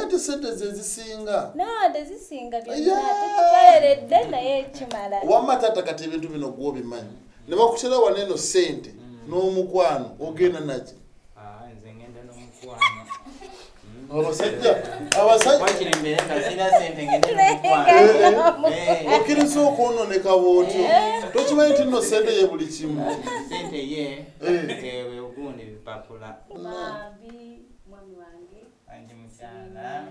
anti sente zezisinga no tezisinga tukikolere naye kimala wamma tata kati ebintu bino gwobimanyi ne bakutera waneno sente n'omukwano ogenda naki nze ngenda n'omukwano abasajja wakiri mbere nga sina sente ngenda n'omukwano okiriza okwononeka bwotyo tokimanyi nti nno sente ye buli kimu sente ye ogundi bipapula mwami wange andi mukyala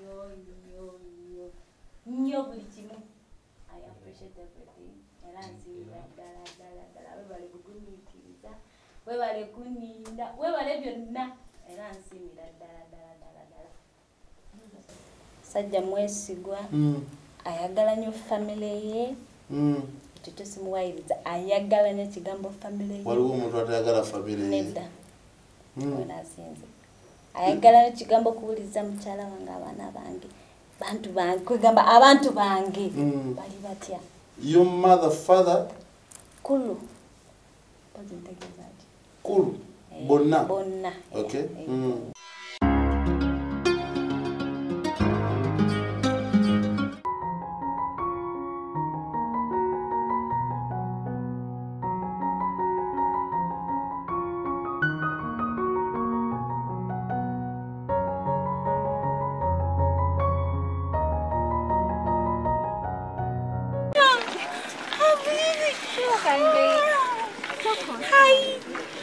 nnyo buli kimu I appreciate everything era nsinga ddala webale kugumiikiriza webale kuninda webale byonna era nsimira ddala sajja mwesigwa ayagala nnyo family ye tusimuwayiriza ayagala nnyo ekigambo family ye waliwo omuntu atayagala family ye nedda wenasinze ayagala nnyo ekigambo kuwuliriza mukyala wange abaana bange bantu bange kugamba abantu bange bali batya your mother father kulu kulu bonna okay Hi.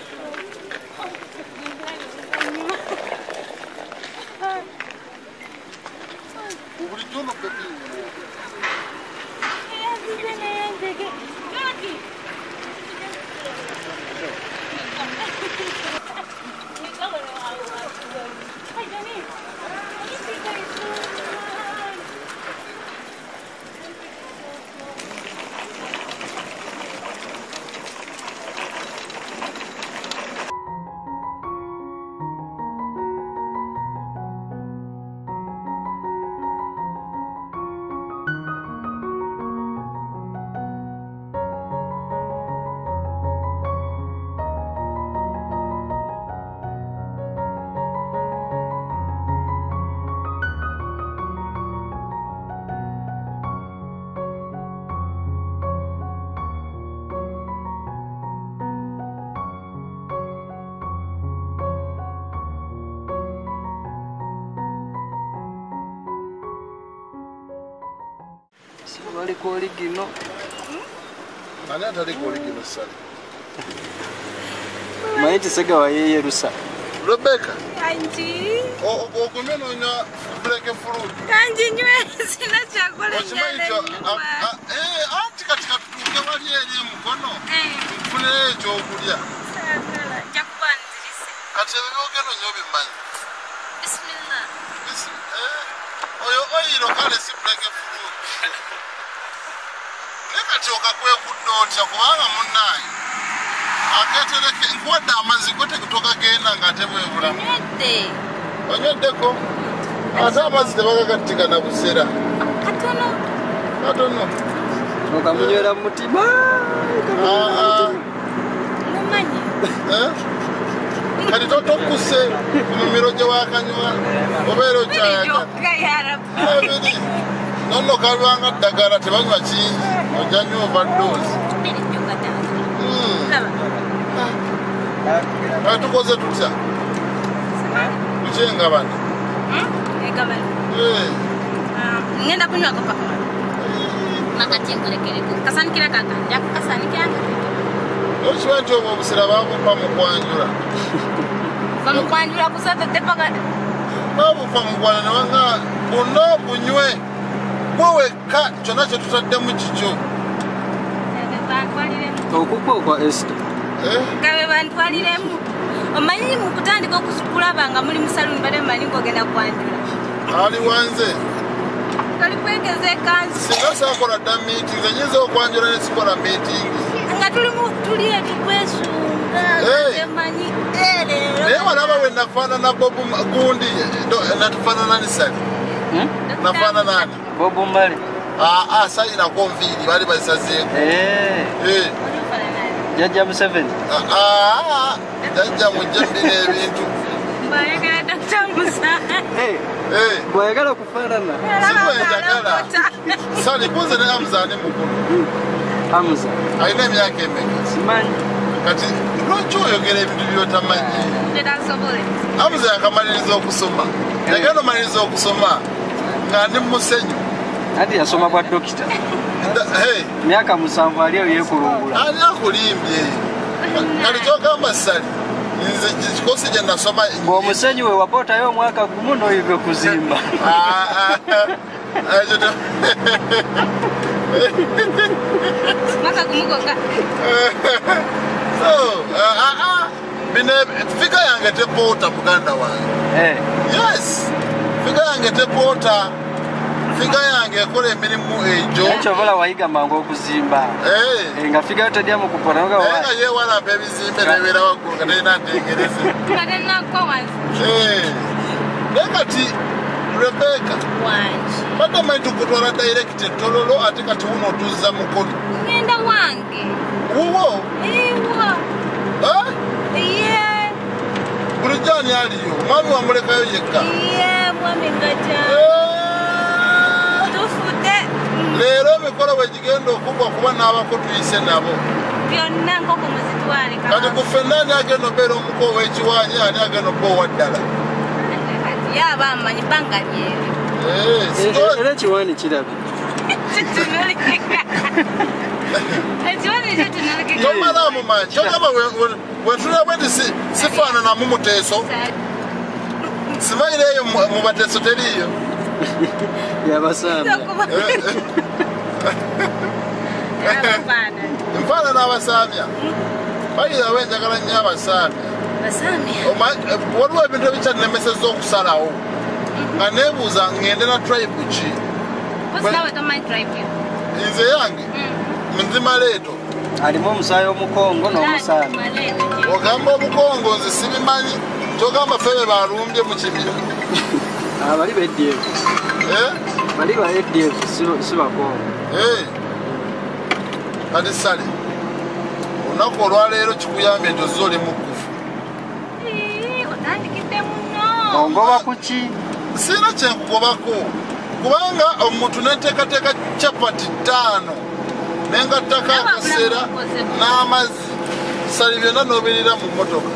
Wali koligino. Ani atali koligino sali. Maiti sega wa yeye rusa. Rebecca. Kanji. Ogumeno nya break fruit. Kanji nywe sina chakula nyale. Anti katika tuke wali yeye mkono. Mfune ejo okulya. Sala jakwanzirise. Kati ebogeno nyobi manyi. Bismillah. Oyo kale si break fruit. Nekatoka kwe kudota kubanga munnayi aketereke nkwada amazi kwete kutoka genda ngatebwe bula Nyedde onyeddeko ate amazi tebagagatika na busera katono okamunywera mu mutima mumanyi kati totokuse mumiro gye wakanywa obeera okyayaga nono kalwanga ddagala tebanywa kingi ojanywa overdose tukoze tutya kucenga bano ngenda kunywa ko paka makati nkolekereko kasanikira kaka yakukasanikira okiba nti obwo obusira babupa mu kwanjula bamukwanjula kusata tepaka babupa mu kwanjula ne banga buno bunywe weka kyonna kye tutaddemu kikyo okukwo kwa Esther gabe bantwaliremu omanyi mu kutandika okulaba nga muli musaluni bade mani ngogenda kwanjula ali wanze kali kwegeze kanzi singa sakola dda meeting enyiza okwanjula ne sikola meeting nga tuli ebikwesunga emanyi naye walaba we nafaanana bobu gundi natufaanana nisali nafaanana nani Bobo Mbale. Sayinako nviiri bali bazisazeeko. Jajja Museveni. Jajja mujja mbira ebintu. Bayagala bwayagala kufaanana sikwendagala Sali kunze ne Hamza ani mukulu Hamza alina emyaka emeka simanyi kati lwaki oyogera ebintu byotamanyi Hamza yakamaliriza okusoma yagenda omaliriza okusoma nga ndi musenyu ati yasoma bwa dokita myaka 7 aliyo yekulungula ani akulimbye kati kyogamba Sali nze kikosi gye nasoma ng'omusenyu we wapootayo omwaka gumu n'oyiga kuzimba bino figa yange tepoota muganda wange yes figa yange tepoota figa yange ekola emirimu egyo ekyobola wayiga mangu okuzimba nga figa yo tedya mukupoota nga yewalampa ebizimbe nebeera waggulu nga talina ntegereze naye kati Rebecca badde manyi tukutwala direct ettololo ate kati wuno otuzza mukono ngenda wange wuwo iye bulijjo ani aliyo mwami wamulekayo yekka mwami ngata tufude leero emikolo bwe gigenda okugwa kuba n'abako tuyise nabo byonna nkoko muzitwale kati ku ffenna ani agenda obeera omuko ow'ekiwanyi ani agenda obba owa ddala yaba amanyi banga lyeri era ekiwaani kirabe tomalamu manyi kyogamba wetulaba nti sifaananamu muteeso simanyireeyo mu bateeso teriiyo yabasaamya nfaanana abasaamya bayirawo enjagala nnyo abasaamya waliwo ebintu ebikyannemeseza okusalawo nga neebuuza ngende na tribe ki nze yange nzimaleeto alimu omusaayi omukongo n'omusaami ogamba omukongo nze sibimanyi kyogamba febe balumbye mu kibira bali bedyevu bali baedyevu si bakongo kati Sali olunaku olwaleero kikuyambye nti ozze oli mukufu ongoba kuki siina kyenkugobako kubanga omuntu nenteekateeka capati 5 nengattako akaseera n'amazzi Sali byonna n'obirira mu mmotoka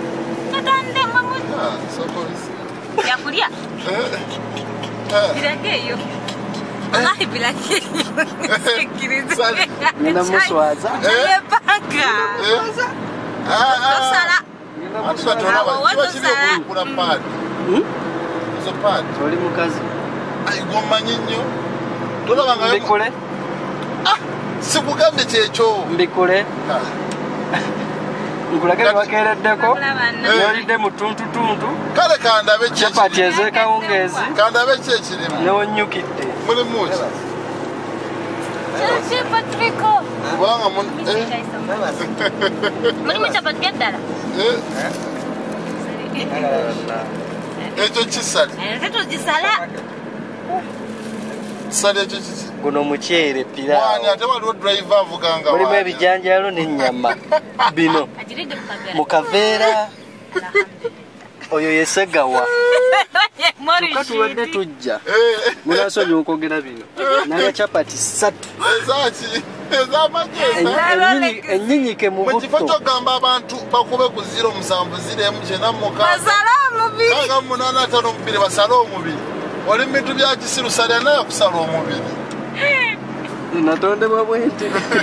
yakulya birageeyo wallahi birageeyo ngenda muswaza yepanga tosala kiba kiri okukula paadi ezo paadi oli mukazi gomanyi nnyo tolabangayo mbikule sikugambye kyekyo mbikule nkulage bakeereddeko yolidde mu tuntutuntu kale kandabe capati ez'ekawungeezi kandabe ki ekirimu newonyukidde mulimu ki kubanga mulimu capati geddala ekyo kisali tetugisala sali ekyo kiki guno muceere piraawo ate waliwo drive avuganga mulimu ebijanjalo n'ennyama bino mu kaveera oyo yesegawa kyokka tuwadde tujja munasonyiwa okwogera bino naye capati 3 ezaki ezamagezi enyinyike mu mu kifo butto kyogamba abantu bakube ku 079 basale omubiri oli mu bintu bya kisiru Sali anaye kusala omubiri natondebwa bwenti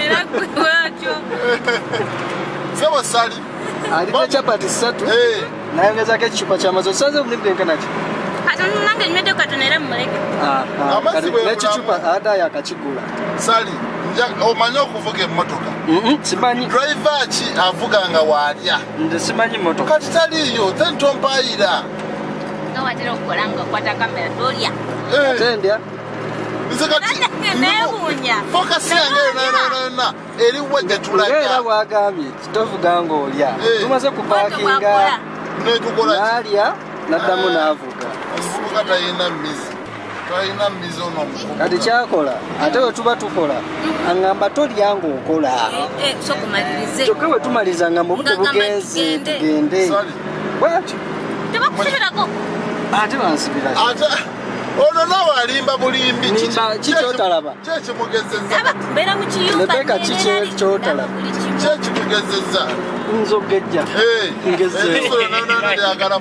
sebo Sali alina capati 3 nayongezako ekicupa kyamazi osaze omuli bwenkanaki nange nywedde katonera mumuleke n'ekicupa adayo akakigula Sali omanyi okuvuga emmotoka simanyi driver ki avuga nga waalya nze simanyi motoka kati taliiyo tentompaayira nga watera okukola nga okwata kamera tolya ate ndya nze kati neewuunya fokasi yange yonna eri wa gye tulaga era bwagambye tovuga ng'olya tumaze kupaakinga n'alya n'addamu n'avuga omuvubuka talina mmizi ono omuvubuka kati kyakola ate we tuba tukola aŋŋamba tolya ng'okola sokumalirize kyokka we tumaliriza nga mu budde bugenze tugende bwatyo tebakusibirako ate bansibira ono nawe alimba bulimbi kikyotalaba kyekimugezeza mbeera mu kiyumba Rebecca kikyotalaba kyekimugezeza nzogejja ngezeewo lyagala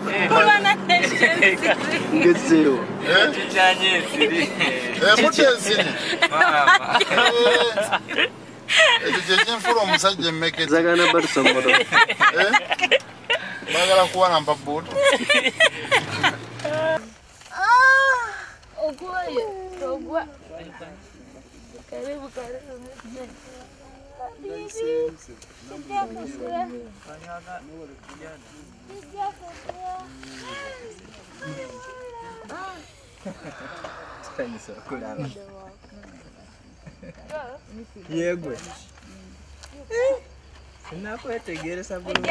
ngezeewo Tukyanye ensiri. mudde ensiri ekyo kyekyenfula omusajja emmeketi zagana balusomodo bagala kuwalampa buutu ogwa karibu Yegwe. Nakwetegereza bulungi.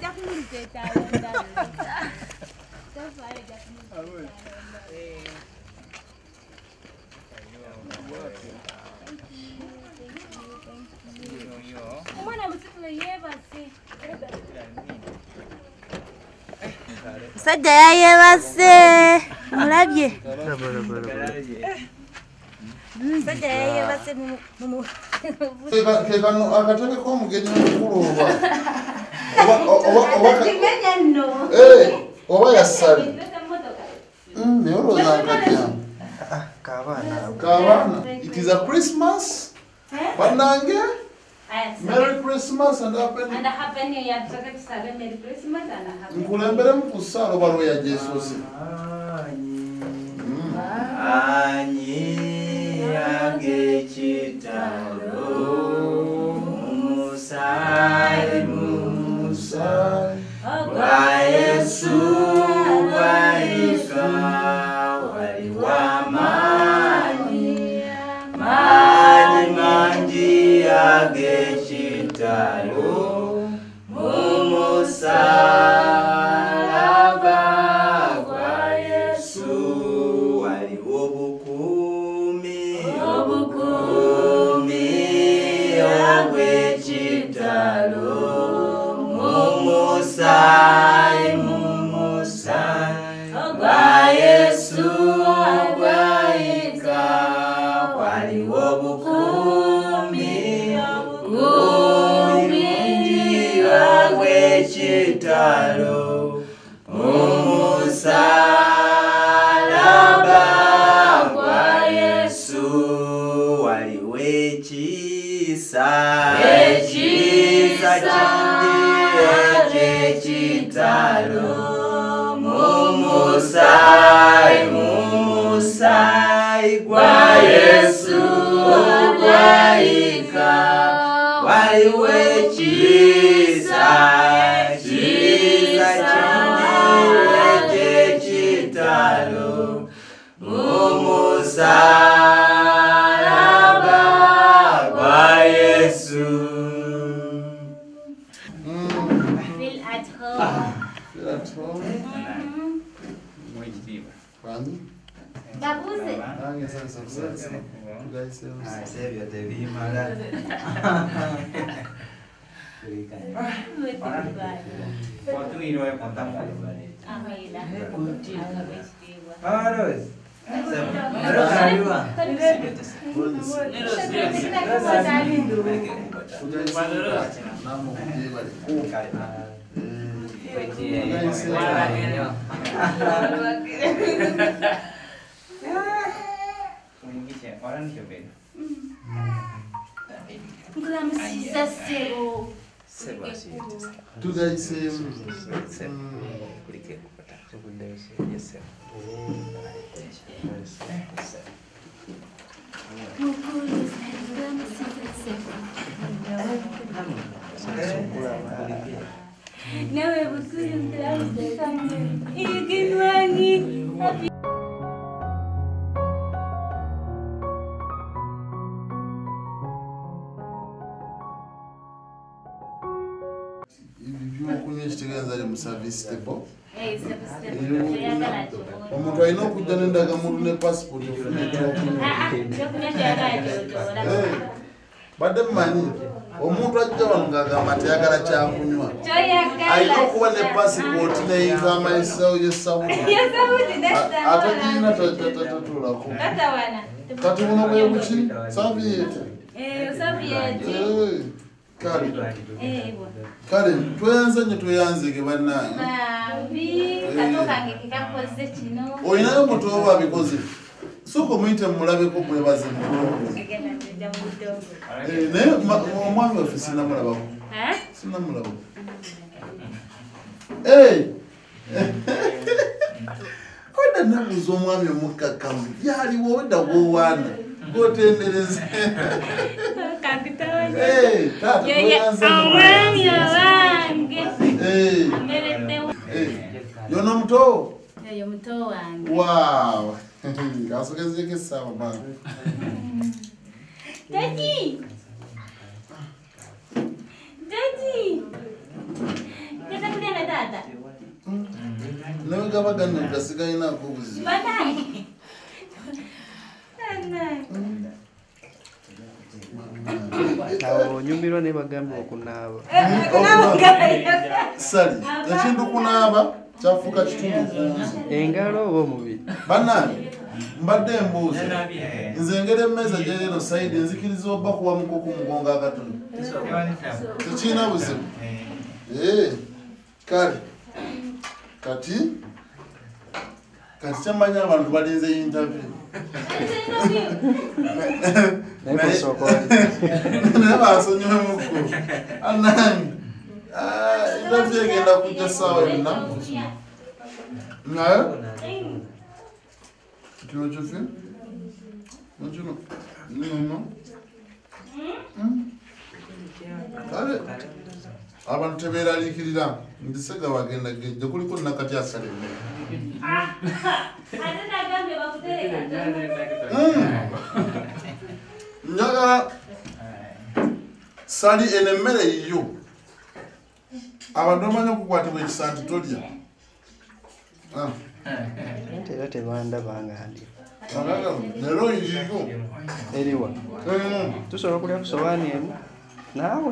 Sajja yayebase mulabye sajja yayebase kekano akatebe k'omugenyi omukulu oba yassali naye olowooza nkatya kabaana it is a Christmas bannange Merry Christmas and Happy New Year. Nkulemberemu ku ssala oba lwe yajja esoose. Anyi ag'ekitalo Musai gwa Yesu gwayika wali w'amaanyi mangi ag'ekitalo mumusalaba gwa Yesu waliwo obukuumi ag'ekitalo mumusayi gwa Yesu gwayika waliwo obukuumi ag'ekitalo mumusalaba gwa Yesu waliwo ekiisa kingi eky'ekitalo mumusayi gwa Yesu gwayika waliwo ekiisa kingi eky'ekitalo mumusalaba gwa Yesu. Feel at home. Babuze. Sebyo tebimala. Nawe bukuru mtaramu ikinwangi ebyokunywa ekitegeeza ali mu service table omuntu alina okujja n'endagamuntu ne passport ofuna ekyokunywa badde mmanyi omuntu ajja wano ng'agamba teyagala kyakunywa alina okuba ne pasipoti neyigamba yesawudi ate girina tatulako kati buno bwe buki saviyete kale tweyanzanye tweyanzege bannange olinayo muto oba abikoze sooka omuyite mumulabeko mwebaze naye omwami waffe sinamulabako sinamulabako oda nabuuza omwami omukkakkamu yaliwo odda gwowaana gotendereze yono muto wow asogezeko essaawa bana Daddy! Daddy! Kata kulia na dada? Nawe gaba ganna gasigalinaako obuzibu. Banai! Onyumirwa ne bagamba okunaaba. Sali, ekintu kunaaba kyafuuka kitundu. Engalo oba omubiri. Bannange mbadde embuuza nze ngera emmeeza gyerino sayidi nzikiriza oba kuwamuko ku mugongo akatono tekiina buzibu kale kati kyamanya abantu balinze interview naye basonyiwemuko anange interview egenda kujja ssaawa yonna naye kino kifi nakino nino kale abantu tebeeraliikirira nti sega wagenda gejja kuliko nakati asala emmere njagala sali eno emmere yiyo abantu bamanyi okukwatibwa ekisanti tolya era tebandaba nga ndi nero yiyo eriwa tusobola okulya ku sowaani emu naawe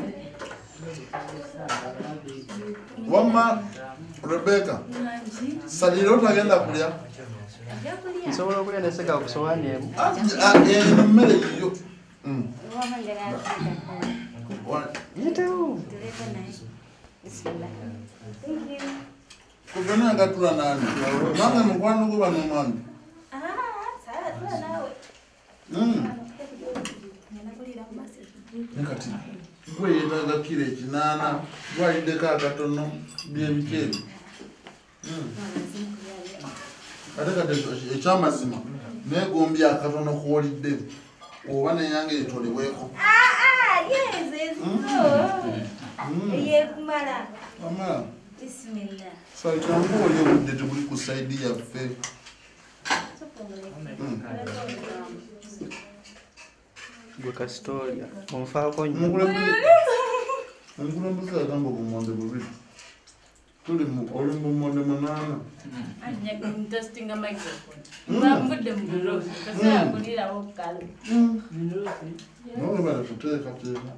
wamma Rebecca salira otagenda kulya nsobola okulya neseka ku sowaani emu emmere yiyo yitewo kuvena agatula nani nange mukwano gwe bano omwami kati gwe yeetaaga kiro ekinaana gwaliddeko akatono byebikeebi ate kati ekyamazima neegombye akatono kuwolidde oba neyange etolebweko amala saitanga oli obudde tebuli ku saidi yaffe gwe kasitoolia onfaako nnyo omukulembeze agamba obumonde bubiri tuli oli mu bumonde munaana nolebale kuteekateeka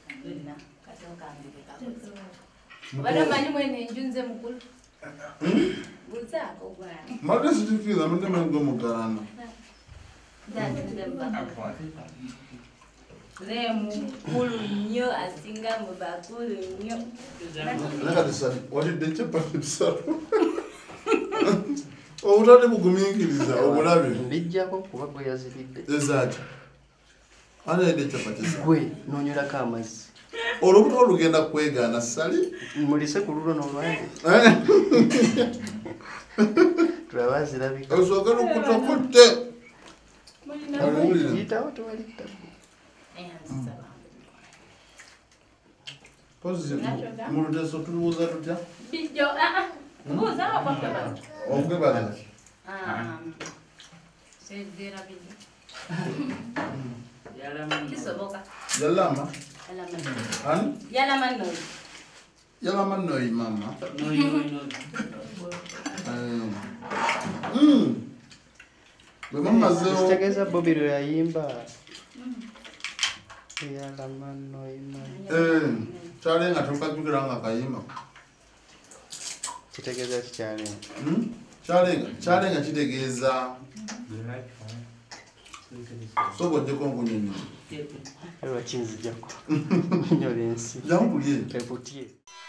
mate sitikiriza mutemengo mugaana mukulu nnyo asinga mu bakulu nnyo nakatisali walidde capati bisatu obutali bugumiikiriza obulabe mbijjako kuba gwe yazibidde ezaaki anaedde capati gwe nonywerako amazzi olubuto olugenda kwegaana sali mulise ku lulo n'olwange tulaba zirabika osooke lukutokutte yitawo tewalitta mu luteeso tulibuuza tutya okwebalira yalama ani yalama noyi mama bwe mamazeewo kitegeeza bobi lwe yayimba Kyalenga tokajjukira nga kayima. Kitegeeza ki kyalenga? Kyalenga kitegeeza soboddeko nkunyonyi. Ewa kinzijjako. Nyola ensi. Jambulie. Eputye.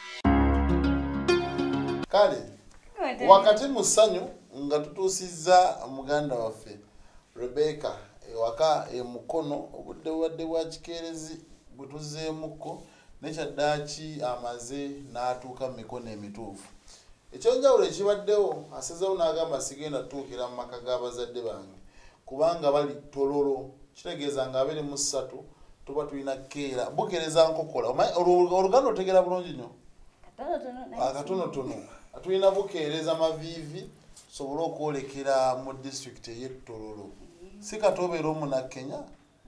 Kale, wakati mu ssanyu nga tutuusizza muganda waffe Rebecca ewaka emukono obudde bwadde bwa kikeerezi bwe tuzzeemukko nekyaddaaki amaze n'atuuka mu mikono emituufu. Ekyonjawulo ekibaddewo asazeewo n'agamba sigenda tutuukira mu maka g'abazadde bange kubanga bali Tororo, kitegeeza nga 23 tuba tulina keera bukeereza nkokola. Oluganda otegera bulungi nnyo? Akatonotono. Tulina bukeereza maviivi tusobole okwolekera mu district ey'e Tororo. Si katobeera omunakenya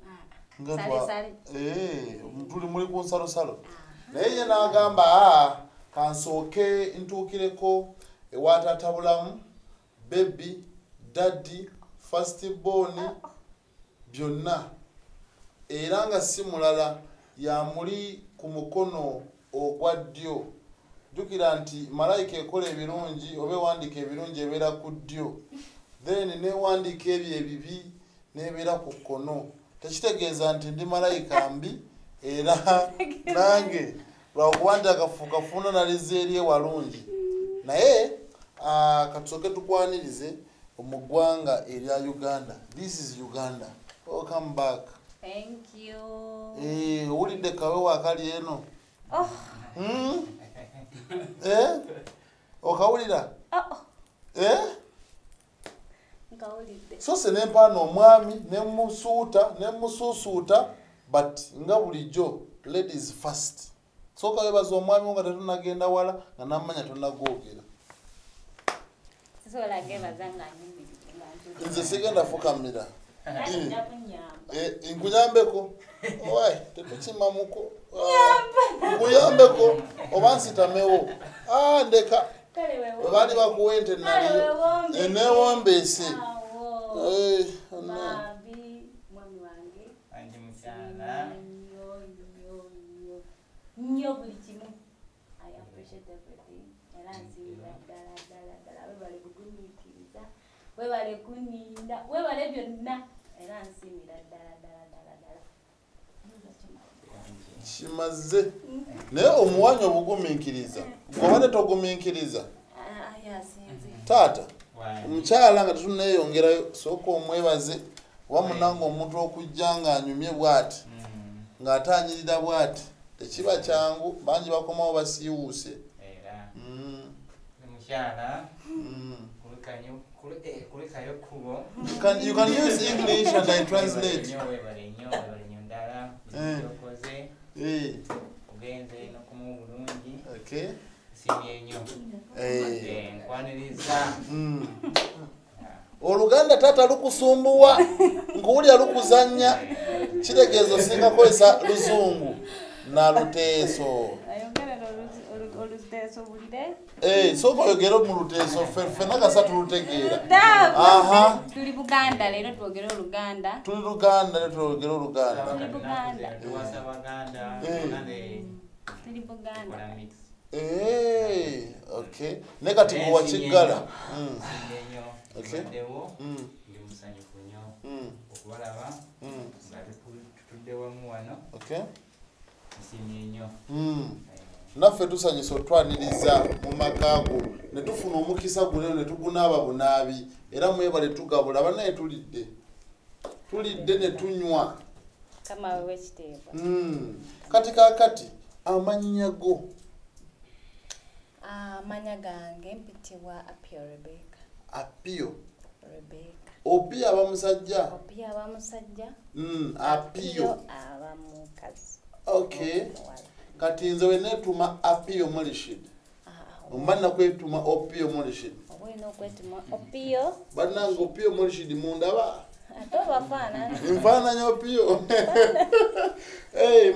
tuli muli ku nsalosalo naye ye n'agamba kansooke ntuukireko ewa taata bulamu baby daddy first born byonna era nga si mulala yamuli ku mukono ogwa ddyo. Jjukira nti malayika ekola ebirungi oba ewandiika ebirungi ebeera ku ddyo then newandiika ebyo ebibi nebeera ku kkono. Tekitegeeza nti ndi malayika mbi era nange lwakuba nti akafuuna naliza eri ewalungi naye katusooke tukwanirize mu ggwanga erya Uganda. This is Uganda. Welcome back. Thank you. Owulidde kawewo akali eno? Okawulira? So se nempaana omwami nemusuusuuta but nga bulijjo ladies first. Sooka webaza omwami nga tetunagenda wala nga namanya tonagwogera. Nze sigenda fukamira. Nkuyambeko? Owaye tetukimamuko. Nkuyambeko oba nsitamewo. Ndeka. Baali bakuwa ente naliyo enewombeese. Nnyo buli kimu. I appreciate everything. Era nsiimira ddala webale bugumiikiriza webale kuninda webale byonna era nsiimira ddala. Kimaze naye omuwanya obugumiikiriza gwobadde togumiikiriza taata omukyala nga tetuneeyongerayo sooka omwebaze oba munanga omuntu okujja ng'anyumye bw'ati ng'ataanyirira bw'ati tekiba kyangu bangi bakomawo basiiwuuse. You can use English and I translate. Okay. Oluganda taata lukusumbuwa nguwulya lukuzannya kitegeeza osinga kozesa luzungu na luteeso. Sooka oyogere mu luteeso ffenna kasatu lutegeera. Tuli Buganda leero twogere Oluganda. Tuli Luganda leero twogere Oluganda. Tuli Buganda. Tuli Buganda. Okay. Ne kati wa Kiggala. Okay. Okay. Naffe tusanyusa otwaniriza mu makaago ne tufuna omukisa guno ne tugunaaba bunaabi era mwebale tugabula banaye tulidde ne tunywa kama wewe kiteebwa. Kati kakati amannya go. Amanya gange mpitibwa Apio Rebecca. Apio Rebecca. Opio abamusajja. Opio abamusajja. Apio abamukazi. Okay. Kati nze wenetuma Apio Molishid. Omwana kwetuma Opio Molishid. Obwino kwetuma Opio. Banango Opio Molishid mundaba. Atoba fana. Mfana Opio. Hey,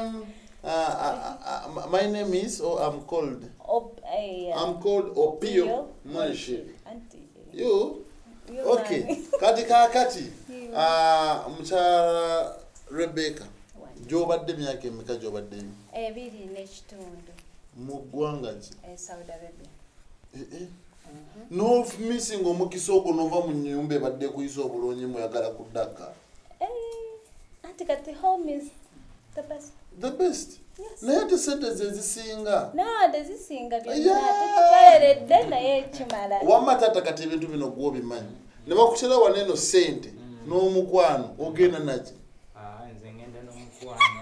my name is I'm called. I'm called Opio Molishid. You? Okay. Kati kakati. Mchara Rebecca. Gy'obadde myaka emeka gy'obadde? 2 n'ekitundu. Mu ggwanga ki? Saudi Arabia. No missing omukisa ogwo nova mu nnyumba ebadde kuyisa obulungi muyagala kuddaka. Anti kati home is the best. The best? Yes. Naye ate sente ze zisinga. No, tezisinga byonna tukikoleredde naye ekimala. Wamma taata kati ebintu bino gwe obimanyi. Ne bakutera wano eno sente n'omukwano ogenda naki? Nze ngenda n'omukwano.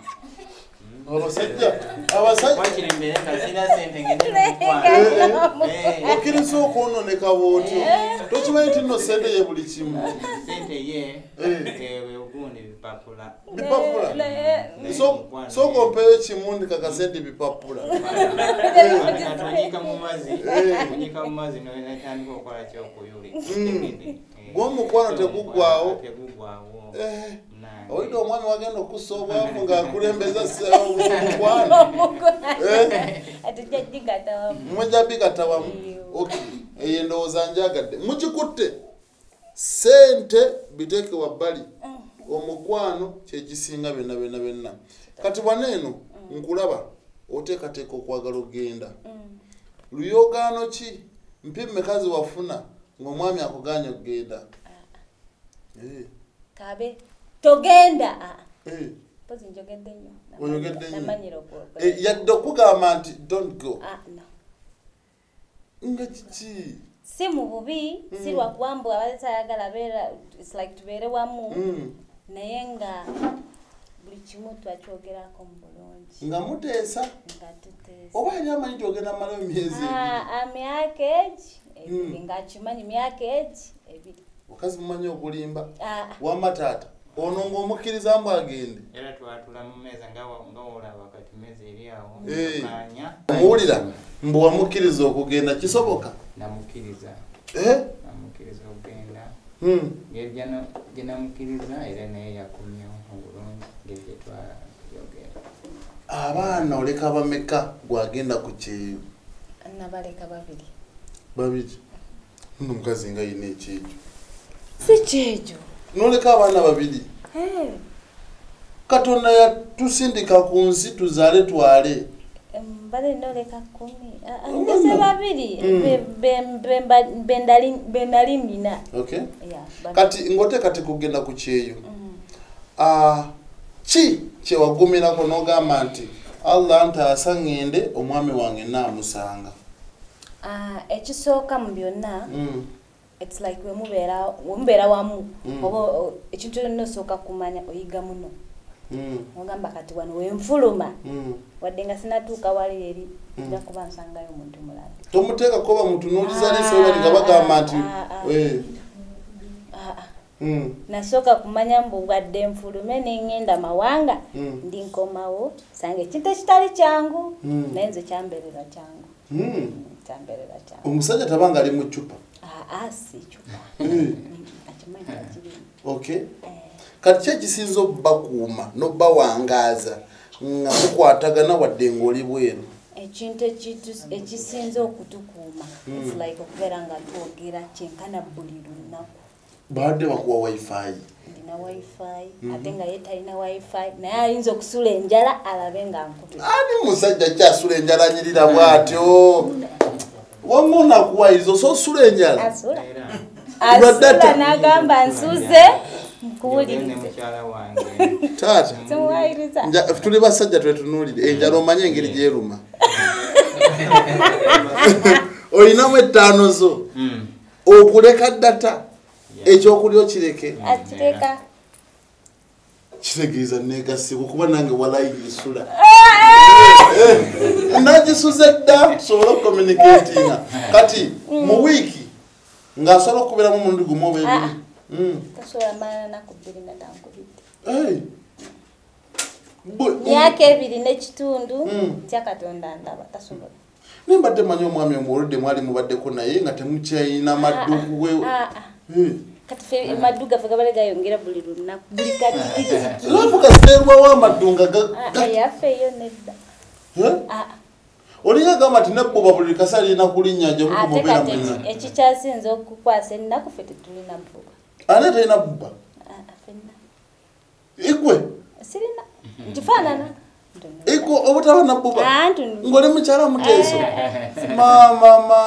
Abasajja wakirimbere nga sina sente ngende n'omukwano. Okkiriza okwononeka bw'otyo. Tokimanyi nti nno sente ye buli kimu. Sente ye ogundi bipapula. Sooka ompeeyo kimu ndikaka sente bipapula. Onyika mu mazzi n'otandika okukola kyokuyuli. Gw'omukwano teguggwawo. Oyita omwami wagenda okussa obwavu ng'akulembeza omukwano. Mujja bigatta wamu. Eyo endowooza njagadde. Mukikutte sente biteeke wabbali. Omukwano kyekisinga byonna. Kati waneeno nkulaba oteekateeka okwagala ogenda. Luyogaano ki? Mpi mmekazi wafuna ng'omwami akuganya okugenda? Kabe togenda. Pozi njogedde nnyo. Oyogedde nnyo. Namanyira okwoga. Yadde okugamba nti don't go. No. Nga kiki? Si mu bubi, si lwa kuwambwa abazitayagala beera, it's like tubeere wamu. Naye nga buli kimu twakyogerako mu bulungi. Nga muteesa? Nga tuteesa. Oba yali amanyi nti ogenda malayo emyezi 2? Myaka ebiri. Nga akimanyi myaka ebiri. Okazi mumanyi okulimba? Wamma taata ono ng'omukkiriza mbu agende. Era twatula mu meeza nga olaba kati meeza eri awo. Muwulira mbu wamukkiriza okugenda kisoboka? Namukkiriza. Namukkiriza okugenda. Ngeri gye namukkiriza era naye yakumyewo obulungi ngeri gye twayogera. Abaana oleka bameka gwagenda ku kyeyo? Nabaleka 2. 2? Nno omukazi nga yina ekyejo. Si kyejo. Noleka abaana 2? Katonda yatusindika ku nsi tuzaale twale. Mbale noleka 10. Mbese 2 bendalimina. Okay. Kati ngote kati kugenda ku kyeyo. Ki kyewagumirako n'ogamba nti Allah ntaasa ngende omwami wange naamusanga? Ekisooka mu byonna, it's like we mubeera wamu. Oba ekintu kyonna osooka kumanya oyiga muno. Ogamba kati wano wenfuluma. Wadde nga sinatuuka wali eri nja kuba nsangayo omuntu mulabe. Tomuteeka koba mutunuuliza leso bali nga bagamba nti nasooka kumanya mbu wadde nfulume n'engenda mawanga ndi nkomawo sange ekintu ekitali kyangu naye nze kyambeerera kyangu. Kyambeerera kyangu. Omusajja tabanga ali mu ccupa? Si ccupa. Akimanyi akirimu. Okay. Kati ki ekisinza obbakuuma n'obbawangaaza nga mukwatagana wadde ng'oli bweru? Ekintu ekisinza okutukuuma it's like okubeera nga twogera kyenkana buli lunaku. Baadde bakuwa wifi? Ndina wifi ate nga ye talina wifi naye ayinza okusula enjala alabe nga nkutu. Ani musajja kyasula enjala nyirira bw'atyo? Wamma onakuwayiza ososula enjala? Asula n'agamba nsuze nkuwulirize. Taata tumuwayiriza tuli basajja twetunuulire enjala omanye engeri gyeruma. Olinamu 5 zo okuleka data ekyokulya okireke? Akireka. Kitegeeza neegasibwa kuba nange walayisula. Nagisuze dda sobola okucommunicatinga. Kati mu wiiki ng'asobola okubeeramu omulundi gumu oba 2? Tasobola mala naku 2 nga tankubidde. Myaka 2 n'ekitundu tya Katonda ndaba tasobola. Naye mbadde manyi omwami omuwoludde mwali mubaddeko naye nga temukyayina maddugu we. Kati fe maddu gaffe gabale gayongera buli lunaku buli katikiti. Lafu gaseerwa w'amaddu nga yaffe yo nedda. Olinga gamba nti nebbuba buli kasalina kulinnya gye mukubeera mwenna. Ate kati ekikyasinza okukwasa ennaku ffe tetulina bbuba. Ani talina bbuba? Ffenna. Igwe? Sirina. Ntifanana. Iko obutaba na buba. Ngole mukyala muteso. Mama.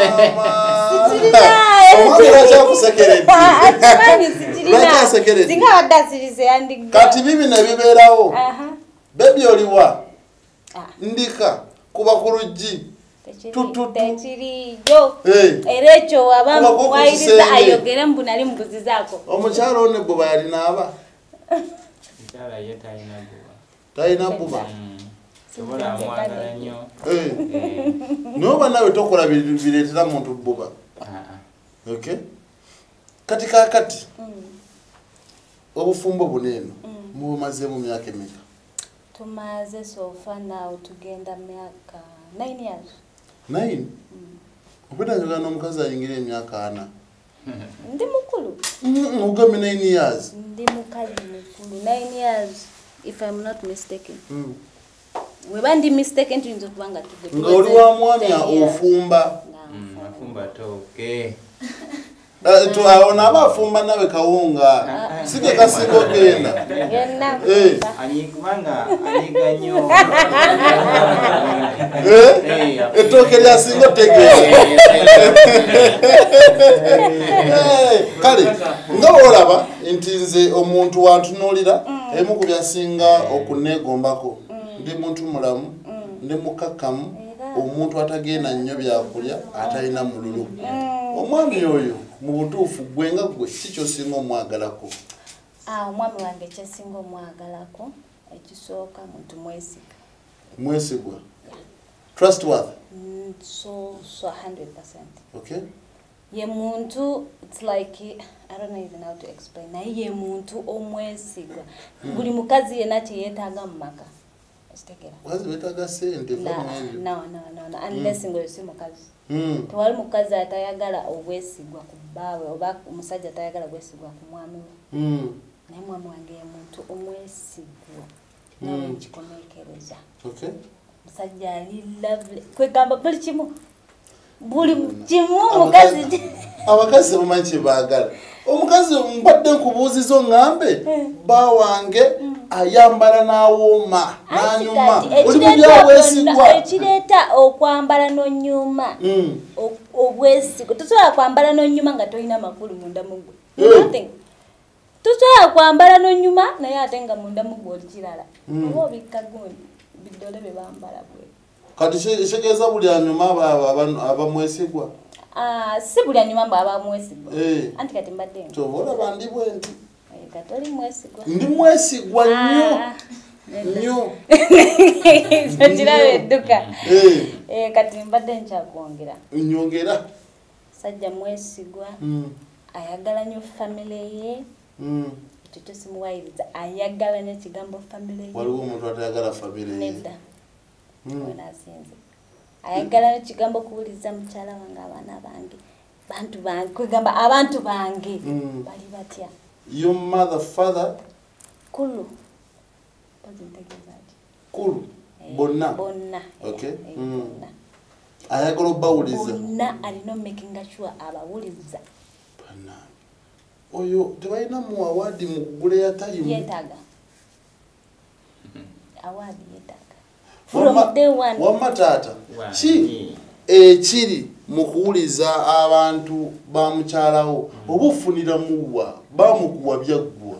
Omwana kyakusekerera. Atmanyi sitirina. Singa wadasirize yandi. Kati bibi ne bibeerawo. Baby oliwa. Ndika kuba ku ruggi. Techirijo. Erecho abamu wairiza ayogere mbunali mbuzi zako. Omukyala one buba yali naaba. Mukyala ye talina buba. Talina buba. Sobola amwagala nnyo. Noba nawe tokola bireetera muntu buba. Okay. Kati kakati. Obufumbo buneeno. Mubumaze mu myaka emeka. Tumaze so far now tugenda myaka 9 years. 9? Okwetanyuka n'omukazi ayingira emyaka 4. Ndi mukulu. Ugambe 9 years. Ndi mukazi mukulu 9 years if I'm not mistaken. Weba ndi mistaken tuyinza kubanga tugwe. Ng'oli wa mwami ofumba. Afumba toke. Tuaona abafumba nawe kawunga. Sige kasigo genda. Yenna. Anyikubanga anyiga nnyo. Etoke lya singo tegere. Kale nga olaba nti nze omuntu wantunulira emu ku byasinga okunegombako ndi muntu mulamu ndi mukakamu omuntu atagenda nnyo byakulya atalina mululu. Omwami oyo mu butuufu gwenga gwe kikyo singa omwagalako. Omwami wange kyasinga omwagalako ekisooka muntu mwesiga. Mwesigwa. Trustworthy. So 100%. Okay. Ye muntu, it's like I don't know even how to explain. Na ye muntu omwesigwa. Buli mukazi yena kyeyetaaga mu maka. Esitekera. Wazi betaga sente No. Unless ngo yose mukazi. Tewali mukazi atayagala obwesigwa ku bbawe oba omusajja atayagala obwesigwa ku mwami we. Naye mwami wange ye muntu omwesigwa. Nawe nkikomekereza. Okay. Musajja ali lovely. Kwegamba buli kimu. Buli kimu mukazi. Abakazi bamanyi baagala. Omukazi mbadde nkubuuzizo ngambe bawange ayambala n'awooma n'anyuma. Oli mu byabwesigwa. Ekireeta okwambala n'onyuma. Obwesigwa. Tosobola kwambala n'onyuma nga tolina makulu munda mu gwe. Nothing. Tosobola kwambala n'onyuma naye ate nga munda mu gwe oli kirala. Oba obikka gundi bidole be bambala bwe. Kati kitegeeza buli anyuma abamwesigwa. Si buli anyuma mba abamwesigwa. Anti kati mbadde. Tobola bandi bwenti. Katoli mwesigwa. Ndi mwesigwa nnyo. Nnyo. Kirabe edduka. Kati mbadde nkyakwongera. Nyongera. Sajja mwesigwa. Ayagala nnyo family ye. Ekyo simuwayiriza. Ayagala nnyo kigambo family ye. Waliwo omuntu atayagala family ye. Nedda. Wenasinze. Ayagala kigambo kuwuliza mukyala wange abaana bange. Bantu bange. Kwegamba abantu bange. Bali batya. Your mother, father? Kulu. Kulu. Bonna. Bonna. Okay. Ayagala obawuliza. Bonna alina making sure abawuliza. Bonna. Oyo tebalina mu award mu kugula ya tayimu. Yetaga. Award yetaga. From day one. Wamatata. Ki ekiri mu kuwuliza abantu ba mukyalawo obufunira muwa bamukuwa byaggwa.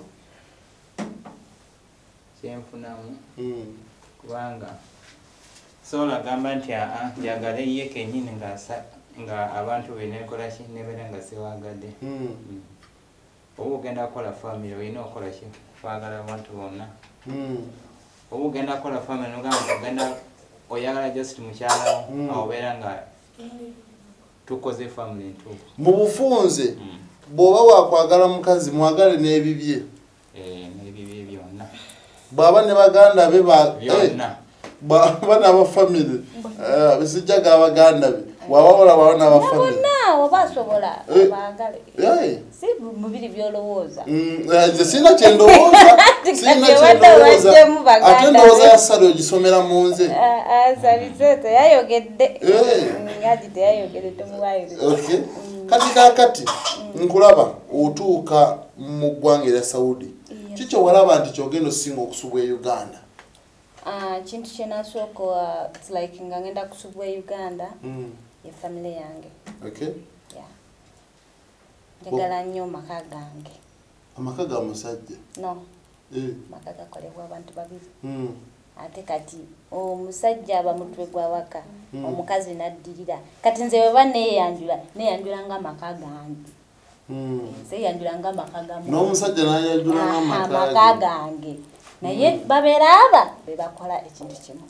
Kyenfunamu. Kubanga sola gamba nti njagala ye kennyini nga abantu benekola ki nebeera nga siwagadde. Oba ogenda kukola family olina okukola ki kwagala abantu bonna. Oba ogenda kukola family nogamba ogenda oyagala just mukyalawo obeera nga tukoze family ntuufu. Mu bufunze bw'oba wakwagala mukazi mwagale n'ebibye. N'ebibye byonna. Bw'aba ne baganda be byonna. Bana aba family. Bisijjaga abaganda be. Wabawola bana aba family. Bonna obasobola abagale. Si mubiri byolowooza. Nze sina kyendowooza. Sina kyendowooza. Ate ndowooza yasala ogisomera mu nze. Saliseeto yayogedde. Yadi teyayogedde temuwayiriza. Okay. Kati nkulaba otuuka mu ggwanga erya Saudi. Kikyo walaba nti kyogenda osinga okusubwa e Uganda. Kintu kyenasooka it's like nga ngenda kusubwa Uganda ye family yange. Okay. Yeah. Njagala nnyo maka gange. Amaka ga musajja? No. Maka gakolebwa abantu babiri. Ate kati omusajja aba mutwe gwa waka omukazi naddirira. Kati nze bwe neyanjula nga maka gange. Se yanjula nga maka gange. N'omusajja nayanjula nga maka gange. Naye babeera aba be bakola ekintu kimu.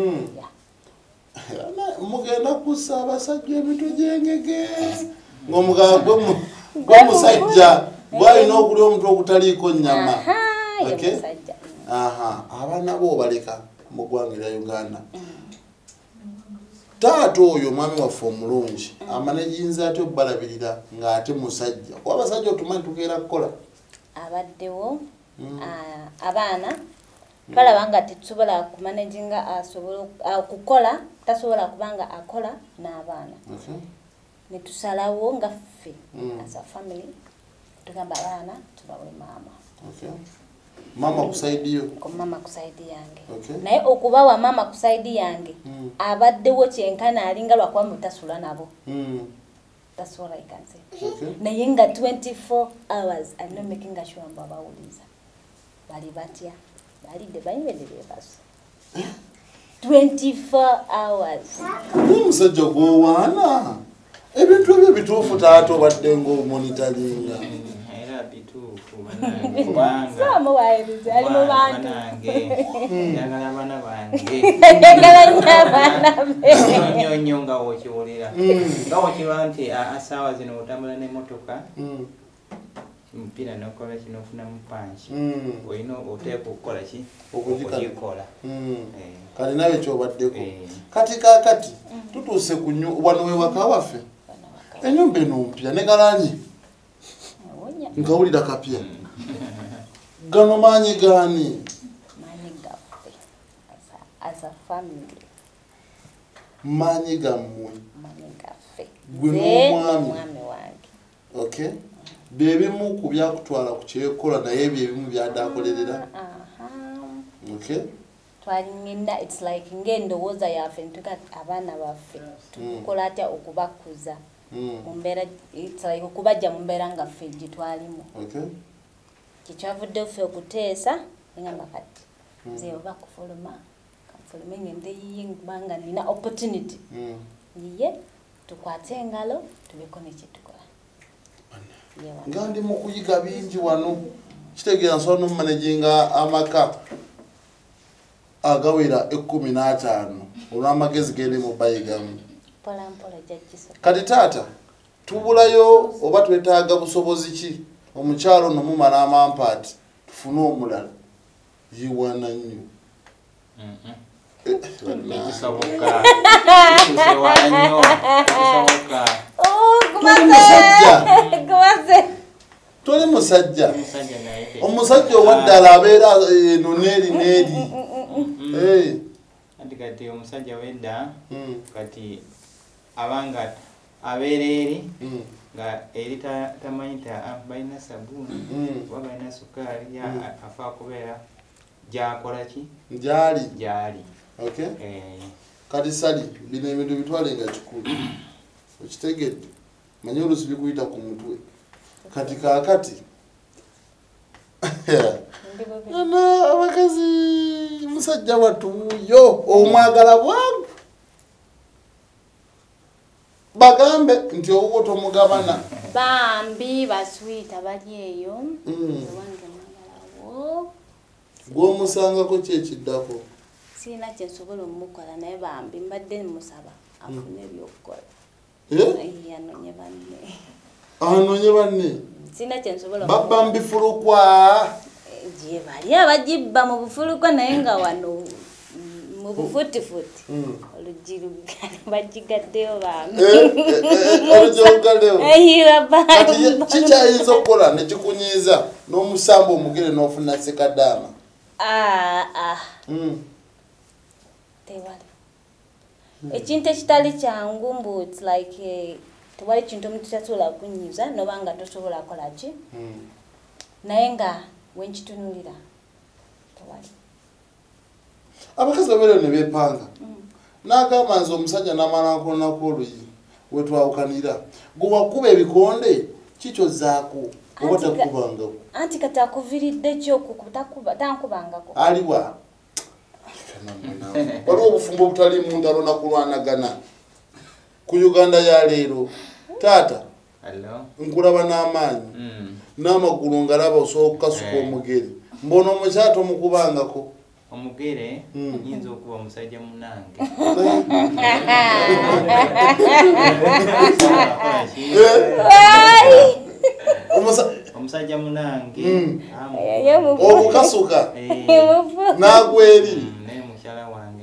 Mugenda kussa abasajja emitwe gy'engege ng'omugabo gw'omusajja gwalina okulya omutwe ogutaliiko nnyama. Abaana bo baleka mu ggwanga lya Uganda. Taata oyo mwami waffe omulungi amanejinza ate obbalabirira ng'ate musajja. Kuba abasajja otumanyi tukeera kukola. Abaddewo abaana twalaba nga tetusobola kumanejinga asobola kukola tasobola kubanga akola n'abaana. Ne tusalawo nga ffe as a family tugamba abaana tubawe maama. Mama kusaidi yo? Mama kusaidi yange. Naye okubawa mama kusaidi yange abaddewo kyenkana alinga lwakuba mutasula nabo. That's all I can say. Naye nga 24 hours I'm not making a sure mba bawuliza. Bali batya. Balidde bayimedde bebaso. 24 hours. Omusajja gwowaana. Ebintu ebyo bituufu taata obadde ng'omonitaringa. Era bituufu Samu wairiza ali mu bantu. Njagala abaana bange. Njagala nnyo abaana be. Nnyo nga wokiwulira. Nga wokiba nti asaawa zino otambula n'emmotoka. Mpira nokola kino ofunamu panchi. Olina oteekwa okukola ki? Okugikola. Kale nawe kyobaddeko. Kati kaakati tutuuse ku wano wewaka waffe. Ennyumba eno mpya ne galaanyi. Nkawulira kapya. Gano maanyi gaani? Maanyi gaffe as a family. Maanyi gammwe? Maanyi gaffe. Gwe n'omwami wange. Okay. Bebimu ku byakutwala ku kyekola naye ebyebimu byadaakolerera. Okay. Twalinda it's like ng'endowooza yaffe ntuka abaana baffe tukola atya okubakuza. Mumbera it's like okubajja mu mbeera nga ffe gitwalimu. Okay. Kikyavudde ffe okuteesa ngamba kati nze oba kufuluma kafulume ngende yiye kubanga nina opportunity. Yiye tukwate engalo tubeko ne kitukola. Ngandi mu kuyiga bingi wano kitegeera nsobola n'omumanejinga amaka agawera 15 olw'amagezi gende mu bayigamu. Kati taata tubulayo oba twetaaga busobozi ki omukyalo no mumala amampaati tufune omulala yiwana nnyo. Tekisoboka. Tekisoboka nnyo. Toli musajja. Omusajja owaddala abeera eno neeri. Kati omusajja wedda kati abanga abeera eri nga eri tamanyi balina sabuuni oba balina sukaali afa kubeera gyakola ki? Gyali. Okay. Kati sali bino ebintu bitwale nga kikulu. Okitegedde manyi oluusi bikuyita ku mutwe. Kati kaakati abakazi musajja watuyo omwagala bwangu bagambe nti owuwo tomugabana. Bambi baswita bali eyo wange mwagalawo gw'omusangako kyekiddako. Sina kyensobola omukola naye bambi mbadde musaba afune ebyokukola. Yanonye banne. Anonye banne? Sina kyensobola babba mbifulukwa. Gye bali abagibba mu bufulukwa naye nga wano mu bufutifuti. Olujiru bagigaddeyo bambi. Olujiru kati kikyayinza okukola ne kikunyiiza n'omusamba omugere n'ofuna sekadaama. Tewali. Ekintu ekitali kyangu mbu it's like tewali kintu omuntu kyasobola kunyiiza noba nga tosobola kola ki. Naye nga wenkitunulira tewali. abakazi babere ne bepanga n'agamba nze omusajja n'amalako nakoluyi wetwawukanira gwe wakuba ebikonde kikyozaako oba takubangako anti kati akuviridde kyokukuba tankubangako aliwa waliwo obufumbo obutali mu ndalo nakulwanagana ku Uganda ya leero taata nkulaba n'amaanyi n'amagulu ngalaba osobola okukasuka omugere mbona omukyala tomukubangako omugere nyinza okuba omusajja munange omusajja munange okukasuka n'agweri naye mukyala wange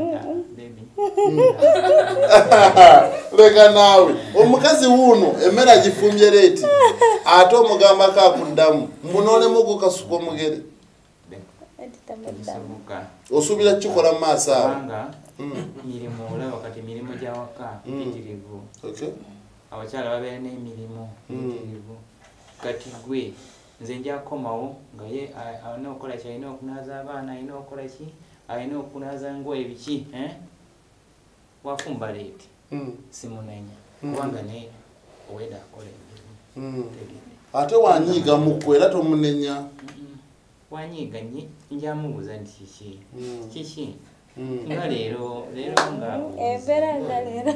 leka naawe omukazi wuuno emmere agifumbye leeti ate omugamba kakuddamu mbunoolemu gukasuka omugere osuubira kikola mu maaso awo mirimu olaba kati mirimu gyawaka mitirivu abakyala babeera n'emirimu mitirivu kati gwe nze njakomawo nga ye alina okukola ki alina okunaaza abaana alina okukola ki alina okunaaza ngoye biki wafumba leeti simunenya kubanga naye oweda akola emirimu ate wanyiiga mukwe era tomunenya wanyiiga njamubuuza nti kiki nga leero nga embeera nga leero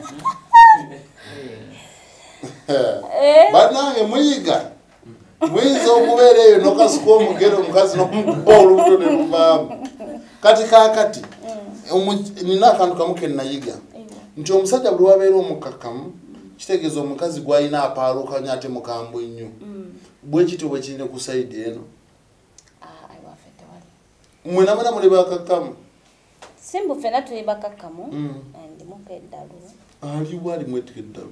bannange muyiga muyinza okubeera eyo nokasuka omugere omukazi nomukuba olubuto ne luvaamu kati kaakati nina akantu kamu ke nayiga nti omusajja buli wabeera omukakamu kitegeeza omukazi gwalina apaalukanya ate mukambwe nnyo bwe kityo bwe kirina ku sayidi eno mwena mwena muli bakakamu simbu fena tuli bakakamu ndimuka eddalu aliwo alimweteka eddalu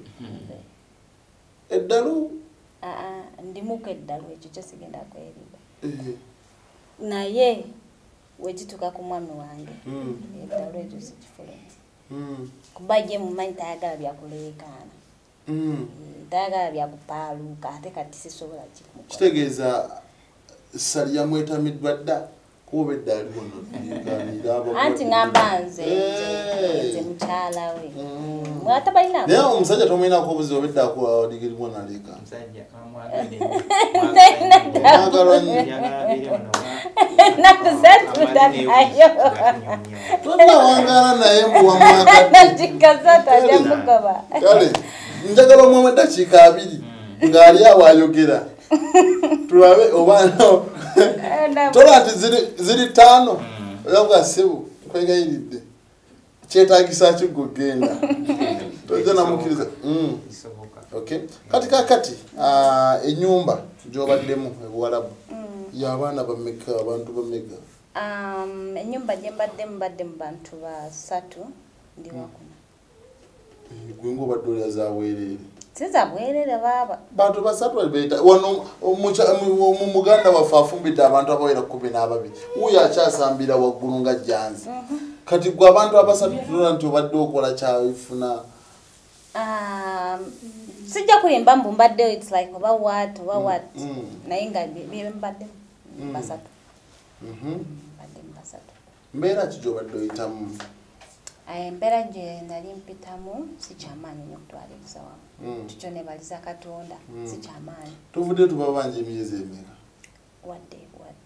eddalu ndimuka eddalu ekyo kyosigenda kweriba naye wegituka ku mwami wange eddalu ekyo sikifulemu kuba ye mumanyi tayagala byakuleekaana tayagala byakupaaluuka ate kati sisobola kitegeeza sali yamwetamiddwa dda kuba eddaali anti ngamba nze mukyala we mwata balina naye omusajja tomwinako obuzibu obedda akuwadigirimu naleeka tonawangala naye mbuwamwakale njagala omwamu eddakiika 2 ng'ali awo ayogera tulabe obaana tola nti ziri 5 oyavuga sebu kwegayiridde kyetagisa kigugenda toja namukiriza kati kakati enyumba gyobaddemu ebuwalabu y'abaana bameka abantu bameka enyumba gyembaddemu badde mu bantu 3 ndi wakuna gwe ng'obadde olya zaweerere siza bwerere baba bantu 3 beta wano mu Muganda waffe afumbidde abantu abawera 12 uyo akyasambira waggulu nga janzi kati gwe abantu 3 tulona nti obadde okola kyafuna sijja kulimba mbadde it's like oba what naye nga mbadde 3 mbeera ki gy'obadde oyitamu embeera gye nali mpitamu si kyamaanyi nnyo okutwala ebisawamu tukyo nebaliza Katonda si kyamaanyi tuvudde tubabanja emyezi emeka wadde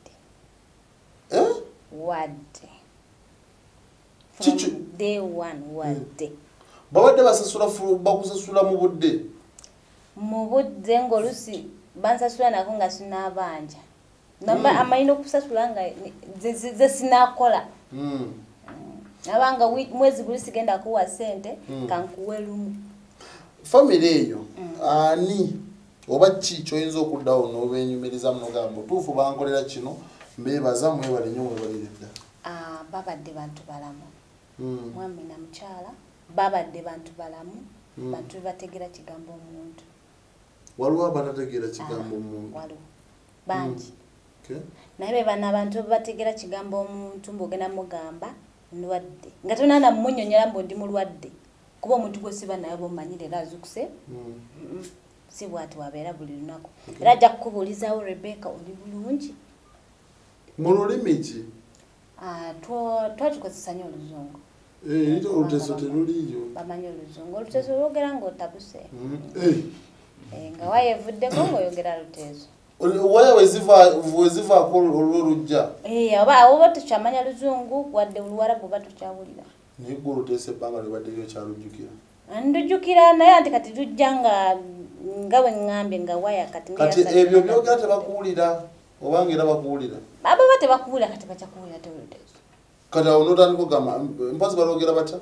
Chicho day 1 wadde babadde bakusasula mu budde ng'olusi bansasula nako nga sinaabanja namba amayina okusasula nga ze sinaakola abanga mwezi guli sigenda kuwa sente kankuwe lumu family eyo ani oba ki kyoyinza okuddawo n'obenyumiriza munogamba tuufu bankolera kino mbeebaza mwebale nnyo mwebalire dda babadde bantu balamu mwami na mukyala babadde bantu balamu bantu bategera kigambo omuntu waliwo abatategeera kigambo omuntu waliwo bangi naye bana abantu bategera kigambo omuntu mbogena mugamba ndwadde nga tonana mmunyonyola mbu ndi mulwadde kuba omuntu gwesiba naye bomanyire era azukuse si bwati wabeera buli lunaku era ajja kukubuulizaawo Rebecca oli bulungi mu lulimi ki Twakikozesa nnyo oluzungu. Ito oluteso teruliyo. Bamanyi oluzungu. Oluteso lwogera ng'otabuse. Nga wayevuddeko ng'oyogera luteso. Waya wezivaako olw'olujja. Oba tukyamanya luzungu wadde oluwarabu oba tukyawulira. Naye gwe oluteso ebbanga libadde lyo kyalujjukira. Ndujjukira naye ati kati lujja nga bwe ŋŋambye nga waya kati. Kati ebyo byogera tebakuwulira oba ng'era bakuwulira. Baba tebakuwulira kati bakyakuwulira te oluteso. Kati awo n'otandika ogamba mpazi balogera batya?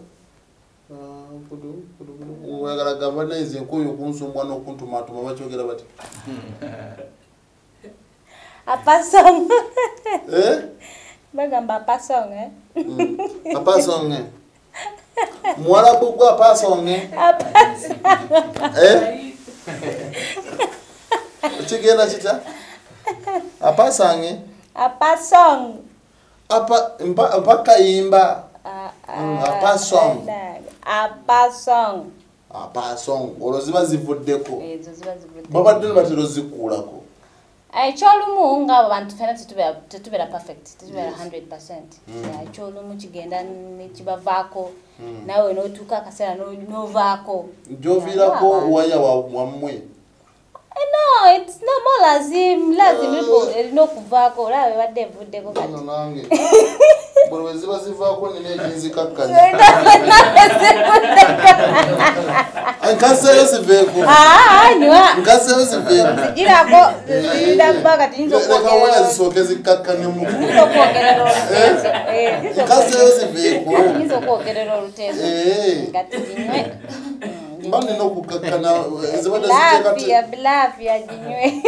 Oyagala gamba nayinza enkuyo okunsumbwa n'okuntumatuma bakyogera batya? Apasong. Bagamba apasong apasong Mwarabu gwa apasong Kigenda kita? Apasong mpaka imba. Apasong olwo ziba zivuddeko. Babadde batero zikuulako. Ekyolumu ng'abo bantu fena tetubeera perfect, tetubeera 100%. Ekyolumu kigenda nekibavaako nawe n'otuuka akaseera n'ovaako. Gy'oviirako waya wammwe. No, it's not more lazim erina okuvaako olaba ebadde evuddeko kati. Nange bwe weziba zivaako nina ekinzikakkanya. Nkaseeyo ziveeko. Nkaseeyo ziveeko. Zigirako zirinda bba kati nyinza okwogerera. Leka waya zisooke zikkakkanyemu. Nyinza okwogerera oluteeso. Nkaseeyo ziveeko. Nyinza okwogerera oluteeso. Kati ginywe. Mbane n'okukakkana zibadde ziteekate. Bilafia ginywe.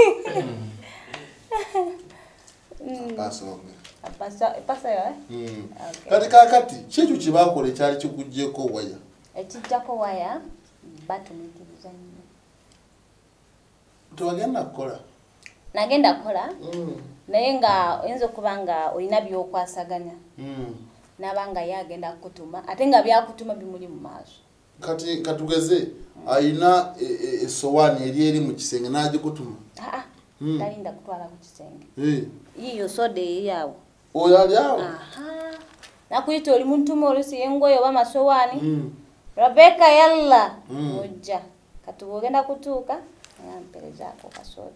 Pasayo Kati kakati kyekyo kye baakola ekyali kikuggyeko waya. Ekijjako waya batumikiriza nnyo. Tewagenda kukola? Nagenda kukola naye nga oyinza okuba nga olina by'okwasaganya n'abanga ye agenda kukutuma ate nga byakutuma bimuli mu maaso. Kati katugeze ayina esowaani eri mu kisenge n'agikutuma? Talinda kutwala ku kisenge. Yiyo soda eyaawo. Oyo ali awo? Nakuyita oli muntuma olusi y'engoye oba amasowaani. Rebecca yalla mujja. Kati bw'ogenda kutuuka mperezaako kasoda.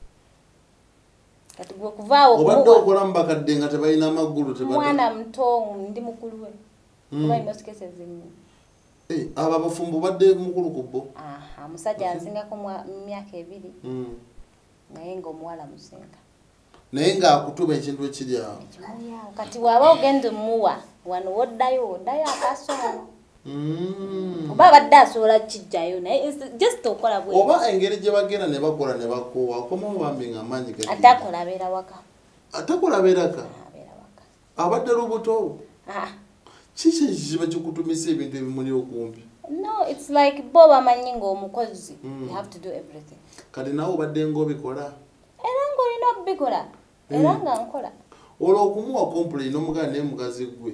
Kati gwe kuvaawo obadde okola mu bakadde nga tebalina amagulu mwana muto ndi mukulu we. Kuba imosikese zinni. Abo abafumbo badde mukulu ku bo? Omusajja ansingako mu myaka 2 naye ng'omuwala musinga. Naye ng'akutuba ekintu ekiri awo. Kati waba ogenda muwa wano woddayo akasonga. Oba badde asobola kijjayo naye just okola bwe. Oba engeri gye bagenda ne bakola ne bakoowa akomawo bambi ng'amaanyi gati. Atakola abeera waka. Atakola abeera ka? Abeera waka. Abadde lubuto? Kiki ekiba kikutumisa ebintu ebimuli okumpi? No, it's like bo bamanyi ng'omukozi. You have to do everything. Kati nawe obadde ng'obikola? Era ng'olina okubikola. Era nga nkola. Olwo okumuwa complain omugana naye mukazi gwe.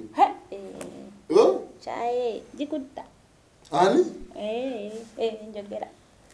Chaye, jikutta. Ani? Njogera.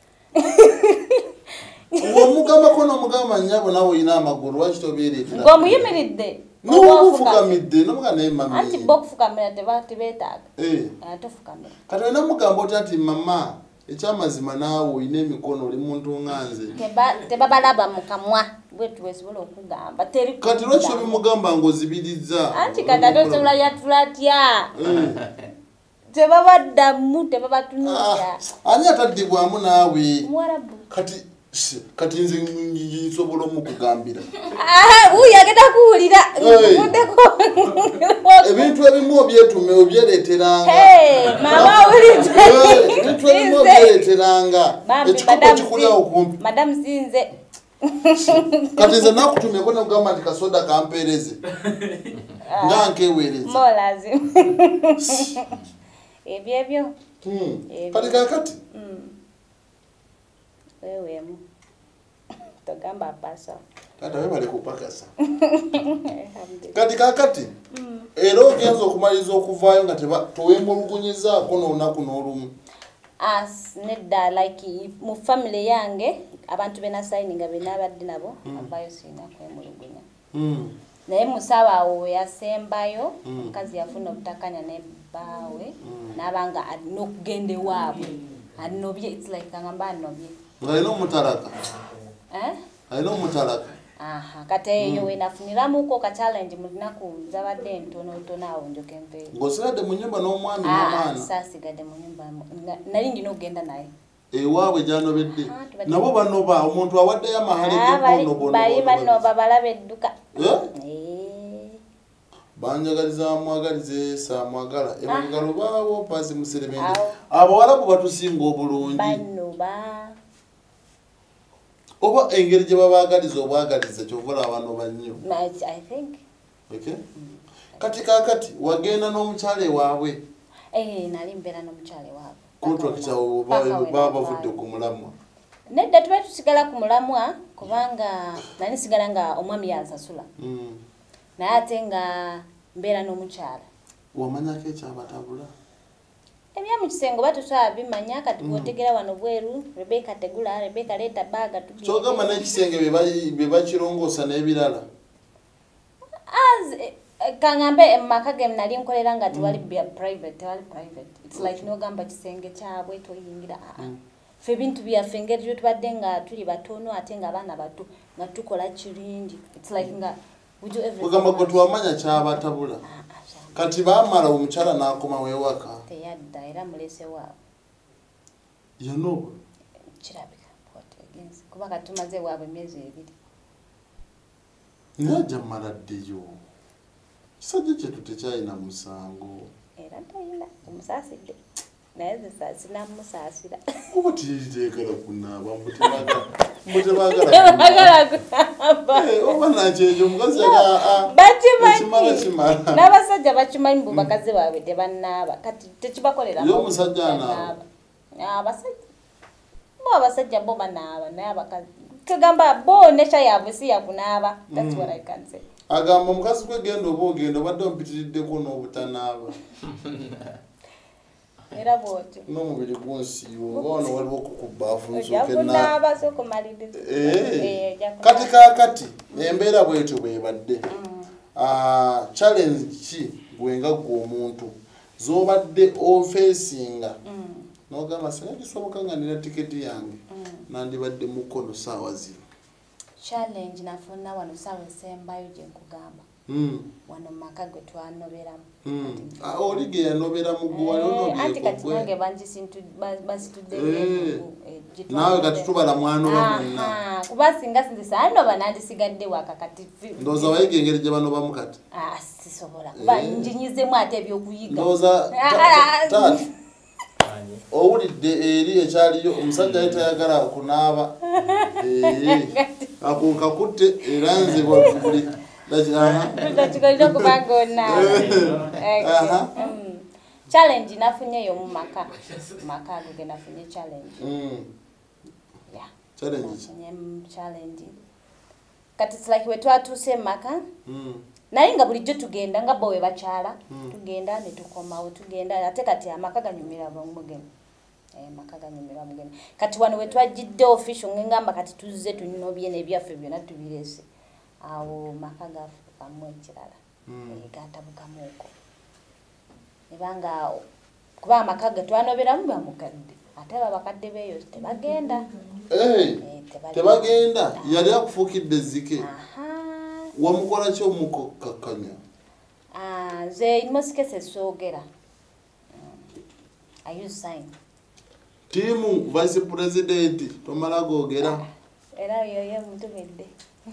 Ng'omugambako n'omugamba nnyabo nawe olina amagulu lwaki tobeereetera? Ng'omuyimiridde. N'obufukamidde n'omugana naye mami. Anti bokufukamira tebeetaaga. Tofukamira. Kati olina mugamba otya nti mama ekyamazima naawe olina emikono oli muntu nga nze. Tebabalaba mu kamwa bwetu wesobola okugamba. Kati lwaki obimugamba ng'ozibirizza? Anti kati ate osobola yatulatya. Tebabaddamu tebabatunuulira. Ani ataddibwamu naawe? Mwarabu. Kati nze nsobola omukugambira. Wuyo agenda kuwulira. Ebintu ebimu obyetume obyereeteranga. Mama wulidde. Ebintu ebimu obyereeteranga. Ekikopo kikulyawo kumpi. Madamu sinze. Kati nze nakutumyeko nekugamba nti kasoda kampeereze. Nga nkeweereza. Molazimu. Ebyo. Kati kakati. Weweemu. Togamba apasa. Tata webale kupakasa. Kati kakati. Era ogenza okumaliza okuvaayo nga towemulugunyizaako n'olunaku n'olumu. Nedda like mu family yange abantu bena signing nga bena abadde nabo avaayo sirina kwemulugunya. naye musawa awo yasembayo mukazi yafuna obutakanya ne bawe nabanga alina okugenda ewaabwe anobye it's like angamba anobye ngaino mutalaka alina omutalaka kati eyo wenafuniramuko ka challenge mulinaku zabadde entono awo njoke mpeeyo ng'osigadde mu nnyumba n'omwami n'omwana saasigadde mu nyumba nali ndina okugenda naye ewaabwe gyanobedde nabo banoba omuntu awaddeyo amahale bali banoba balaba edduka banjagaliza mwagalize saamwagala emabega lubaawo paasi museremende abawalabu batusinga obulungi banoba oba engeri gye babaagaliza obwagaliza kyovola abanoba nnyo kati kakati wagenda n'omukyala ewaabwe nali mbeera n'omukyala ewaabwe kontrakita baba bavudde ku mulamwa nedda tuba tusigala ku mulamwa kubanga nani sigala nga omwami yansasula naye ate nga mbeera n'omukyala wamanyako ekyabatabula ebyamu kisengo batusobola bimanya kati bwotegera wano bweru Rebecca tegula Rebecca leeta baaga tugende kyogamba n'ekisenge bye bakirongoosa n'ebirala kangambe maka ge nali nkolera nga tewali private it's like nogamba kisenge kyabwe toyingira fe bintu byaffe engeri gye tubadde nga tuli batono ate nga abaana bato nga tukola kirungi it's like nga kugamba gwe tuwamanya kyabatabula kati baamala omukyala n'akoma wewaka teyadda era mulese waabo yanoba kirabika kuba kati tumaze waabwe emyezi 2 najja mmaladdeyo kisajja kyetu tekyalina musango era talina omusaasidde naye zisasina musaasira kuba tiyiteekala kunaaba mbutebagala oba nakyejo omukazi bakimala n'abasajja bakimanyi mbu bakazi baabwe tebanaaba kati tekibakolera yo omusajja anaaba abasajja bo banaaba naye abakazi kagamba bo nesha yaabwe si yakunaaba that's what I can say agamba omukazi gwe genda oba ogenda obadde ompitiriddeko n'obutanaaba era bwotyo n'omubiri gwonsiiwa oba wano waliwo okukubaafu kati kakati embeera bwetyo bwebadde challenge ki gwenga gwe omuntu zobadde ofeesinga n'ogamba singa kisoboka nga nina tiketi yange nandibadde mu kkono saawa zino challenge nafuna wano sawa esembayo gye nkugamba wano maka gwe twanoberamu olige yanobera mu gwe anti kati nange basitudde nawe kati tubala mwanoba mwonna kuba singa sinzisa anoba nandisigadde waka kati ndowooza wayiga engeri gye banobamu kati sisobola kuba njinyizemu ate ebyokuyiga ndowooza taata owulidde eri ekyaliyo omusajja yali tayagala kunaaba ako kakutte era nze buli kikolera okubanga onaaba challenge nafunyeyo mu maka ago ge nafunye challenge challenge kati it's like we twatuuse maka naye nga bulijjo tugenda nga bowe bakyala tugenda ne tukomawo tugenda ate kati amaka ganyumira mugeni maka ganyumira mugeni kati wano we twajjidde official ngamba kati tuzze tunobye n'ebyaffe byonna tubirese awo maka gafukamu ekirala gatabukamuuko ebanga kuba amaka ge twanoberamu bamukadde ate babakadde beeyo tebagenda tebagenda yali akufuukidde ezzike wamukola ki omukakanya nze in most cases soogera I use sign tiimu vice president tomala googera era yoyo mutumidde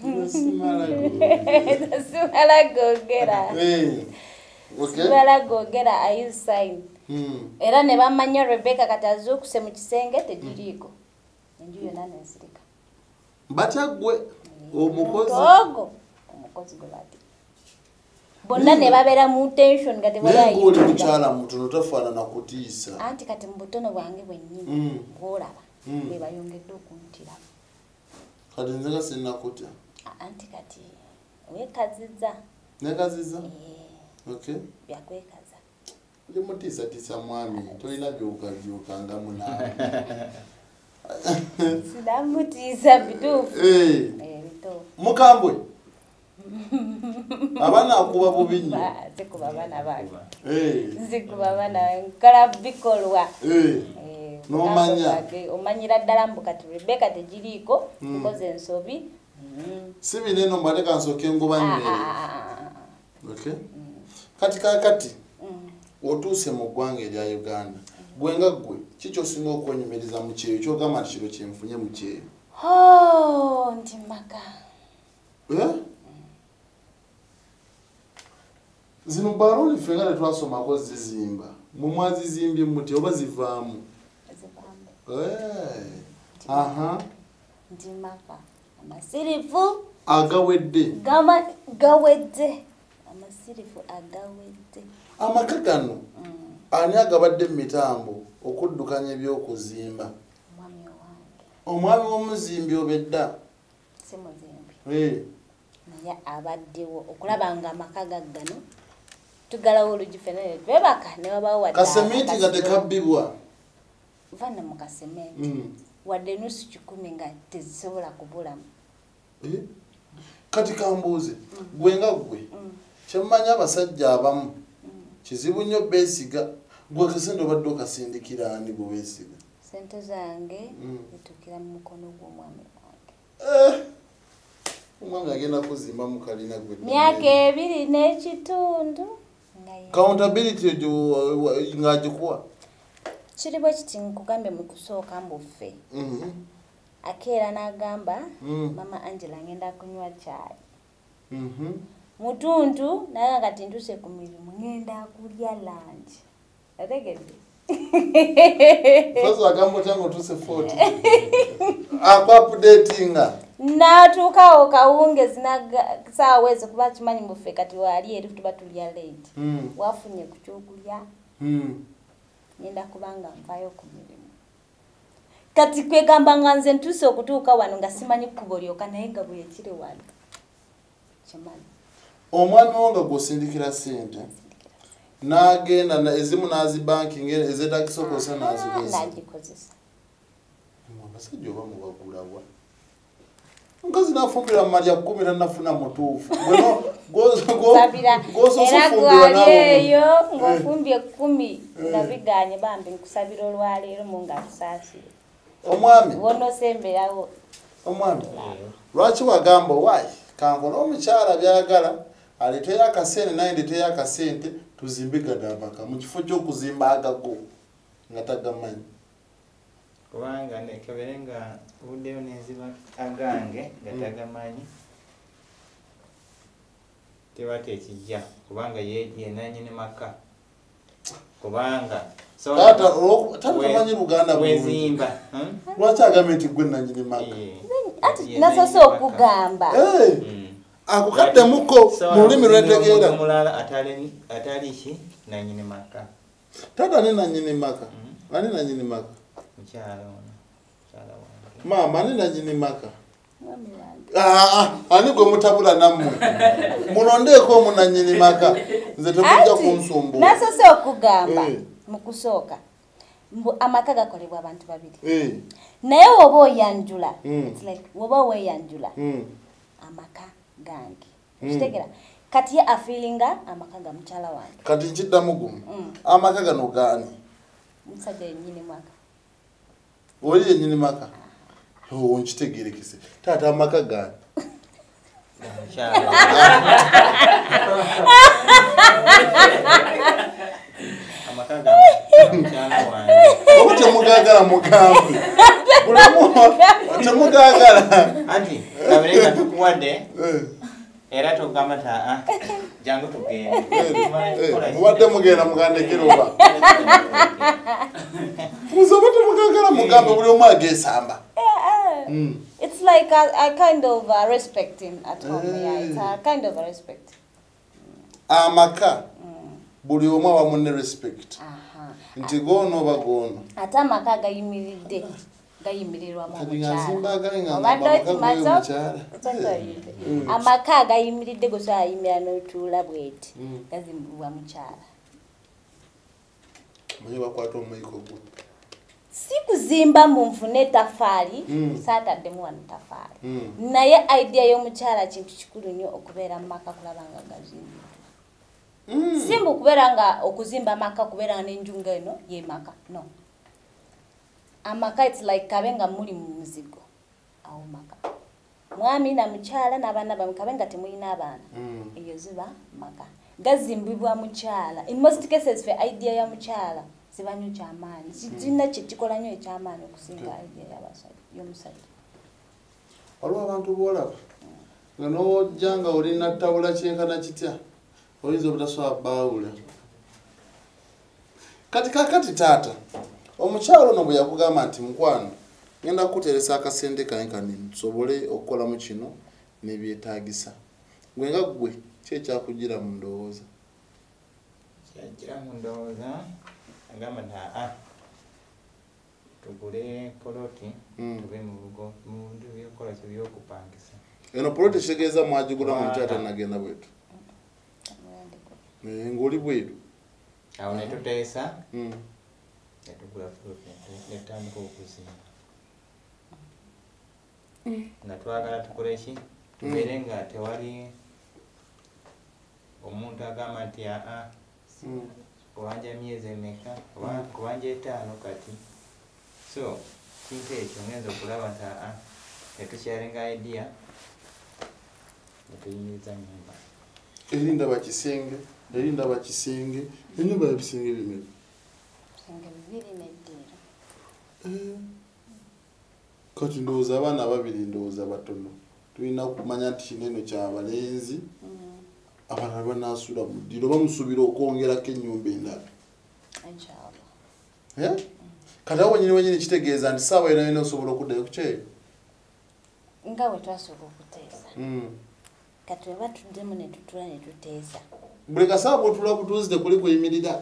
simala googera simala googera I use sign era ne bamanya Rebecca kati azuukuse mu kisenge tegiriiko enju yonna nensirika batya ggwe omukozi gwe bati bonna ne babeera mu tension nga tebali oli mukyala mutono tafaanana kutiisa anti kati mu butono bwange bwennyini bwolaba be bayongedde okuntira kati nze nga sinnakutya anti kati weekazizza nekazizza okay byakwekaza oli mutiisatiisa mwami tolina byukangamu naawe sinamutiisa bituufu mukambwe Abaana akuba bubi nnyo. Zikuba abaana bange. Zikuba abaana nkala bikolwa. N'omanya. Omanyira ddala mbu kati Rebecca tegiriiko nkoze ensobi. Si binene mbadde kansooke ngoba mmere. Okay. Kati otuuse mu ggwanga erya Uganda. Gwe nga gwe kiki osinga okwenyumiriza mu kyeyo kyogamba nti kiro kyenfunye mu kyeyo? Ndi maka. Zino baloni fenga ne twasomako zizimba. Mu mwazizimbye muti oba zivaamu? Aha. Ndi maka. Amasirifu. Agawedde. Gawedde. Amasirifu agawedde. Amaka gano ani agabadde mu mitambo okuddukanya ebyokuzimba? Omwami w'omuzimbi obedda? Si muzimbi. Naye abaddewo okulaba nga amaka gaggano tugalawo olugi fenene twebaka ne babawo wadde kasementi nga tekabbibwa vana mu kasementi wadde nusu 10 nga tezisobola kubulamu. Kati kambuuze gwe nga gwe kyemmanya abasajja abamu kizibu nnyo beesiga gwe kasente obadde okasindikira ani gwe weesiga? Sente zange zitukira mu mukono gw'omwami wange. Omwami agenda kuzimba mu kalina gwe. Myaka 2 n'ekitundu. Accountability ng'agikuwa? Kiri bwe kiti nkugambye mu kusooka mbuffe. Akeera n'agamba mama Angela ngenda kunywa chai. Mutuntu naye kati ntuse ku mirimu ngenda kulya lunch. Ategedde. Sasa agambo tango tuse 40. Akwa updatinga. Natukawo kawunge zinaga saawezo kuba kimanyi muffe kati wali eri tuba tulya late. Wafunye kuchokulya. Nenda kubanga mvayo ku mirimu. Kati kwegamba nga nze ntuse okutuuka wano nga simanyi kkubo lyoka naye nga bwe kiri wano. Kimanyi. Omwami wonga gwosindikira sente. Nagenda na ezimu nazi banking ezetakisokosa nazikozesa. Nagikozesa. Abasajja oba mubagulawa. Nkazi nafumbira mu malya 10 nafuna mutuufu. Era gwalyeyo ng'ofumbye 10 nga biganye bambi nkusabira olwaleero mu nga tusaasire. Omwami. Wono semberawo. Omwami. Lwaki wagamba wayi kankola omukyala byagala aleteyo akasente naye ndeteyo akasente tuzimbe gadamaka mu kifo ky'okuzimba agago nga tagamanyi. Kubanga nekebere nga buddeyo nenziba agange nga tagamanyi tewate ekijja kubanga yenanyini maka kubanga tata tamanyi Luganda wezimba lwaki agambe nti gwe nanyini maka ati nasose okugamba akukadde muko mu lulimi lwetegeera omulala atali ki nanyini maka tata ne nanyini maka ani nanyini maka mukyala wange mama ani nanyini maka ani gwe mutabula nammwe mulondeeko omunanyini maka nze temujja kunsumbuwa nasose okugamba mu kusooka mbu amaka gakolebwa abantu babiri naye woba oyanjula woba weyanjula amaka gange kitegera kati ye afiiringa amaka ga mukyala wange kati nkiddamu gumu amaka gano gaani musajja yennyini maka oli yennyini maka nkitegerekese taata amaka gaani oba temugagala mugambe temugagala anti kaberenga tukuwadde era togamba taa jangu tugende mubadde mugenda mugandekera oba muzoba temugagala mugambe buli omu agesamba. It's like a kind of respect him at home. Yeah, it's a kind of a respect. Amaka buli omu awa munne respect. Nti gono oba gono. Ate amaka gayimiridde gayimirirwa mu amaka gayimiridde gusa ayimira n'otuula bweti gazimbibwa mukyala. Manyi bakwata omuyiko gwo. si kuzimba mu nfune tafali saataddemu wano tafali naye idea y'omukyala kintu kikulu nnyo okubeera mu maka kulaba nga gazimbibwa simba okubeera nga okuzimba maka kubeera n'enjunga eno ye maka no amaka it's like kabe nga muli mu muzigo awo maka mwami na mukyala n'abaana bamwe kabe nga temulina abaana eyo ziba maka gazimbibwa mukyala in most cases fe idea ya mukyala ziba nnyo kyamaanyi kirina kye kikola nnyo ekyamaanyi okusinga idea y'omusajja waliwo abantu boolaba nga n'ojja nga olina ttawula kyenkana kitya oyinza obutasobola baawula kati kakati taata omukyalo ono bwe yakugamba nti mukwano ngenda kukuteresa akasente kankani nsobole okukolamu kino n'ebyetaagisa gwe nga ggwe ki ekyakugira mu ndowooza kyajira mu ndowooza agamba nti tugule poloti tube mu rugo mu bintu byokukola ky'ebyokupangisa eno poloti kitegeeza mwagigula mu mukyala nagenda bwetu ng'oli bweru awo ne tuteesa netugula poloti netutandika okuzimba nga twagala tukole ki tubeere nga tewali omuntu agamba nti kubanja myezi emeka kubanja 5 kati so kintu ekyo ngenza okulaba nti netukyalenga idea netuyimiriza nyumba erinda bakisenge enyumba yabisenge bimeka kati ndowooza abaana ababiri ndowooza batono tulina kumanya nti kineno kyabalenzi abalala banasula mu ddiro bamusuubira okwongerako ennyumba endala kati awo wenyini kitegeeza nti saawa yonayona osobola okuddayo ku kyeyo nga bwe twasobola okuteesa kati weba tuddemu ne tutula ne tuteesa buli kasaawa bwotula butuuzi tekuli kuyimirira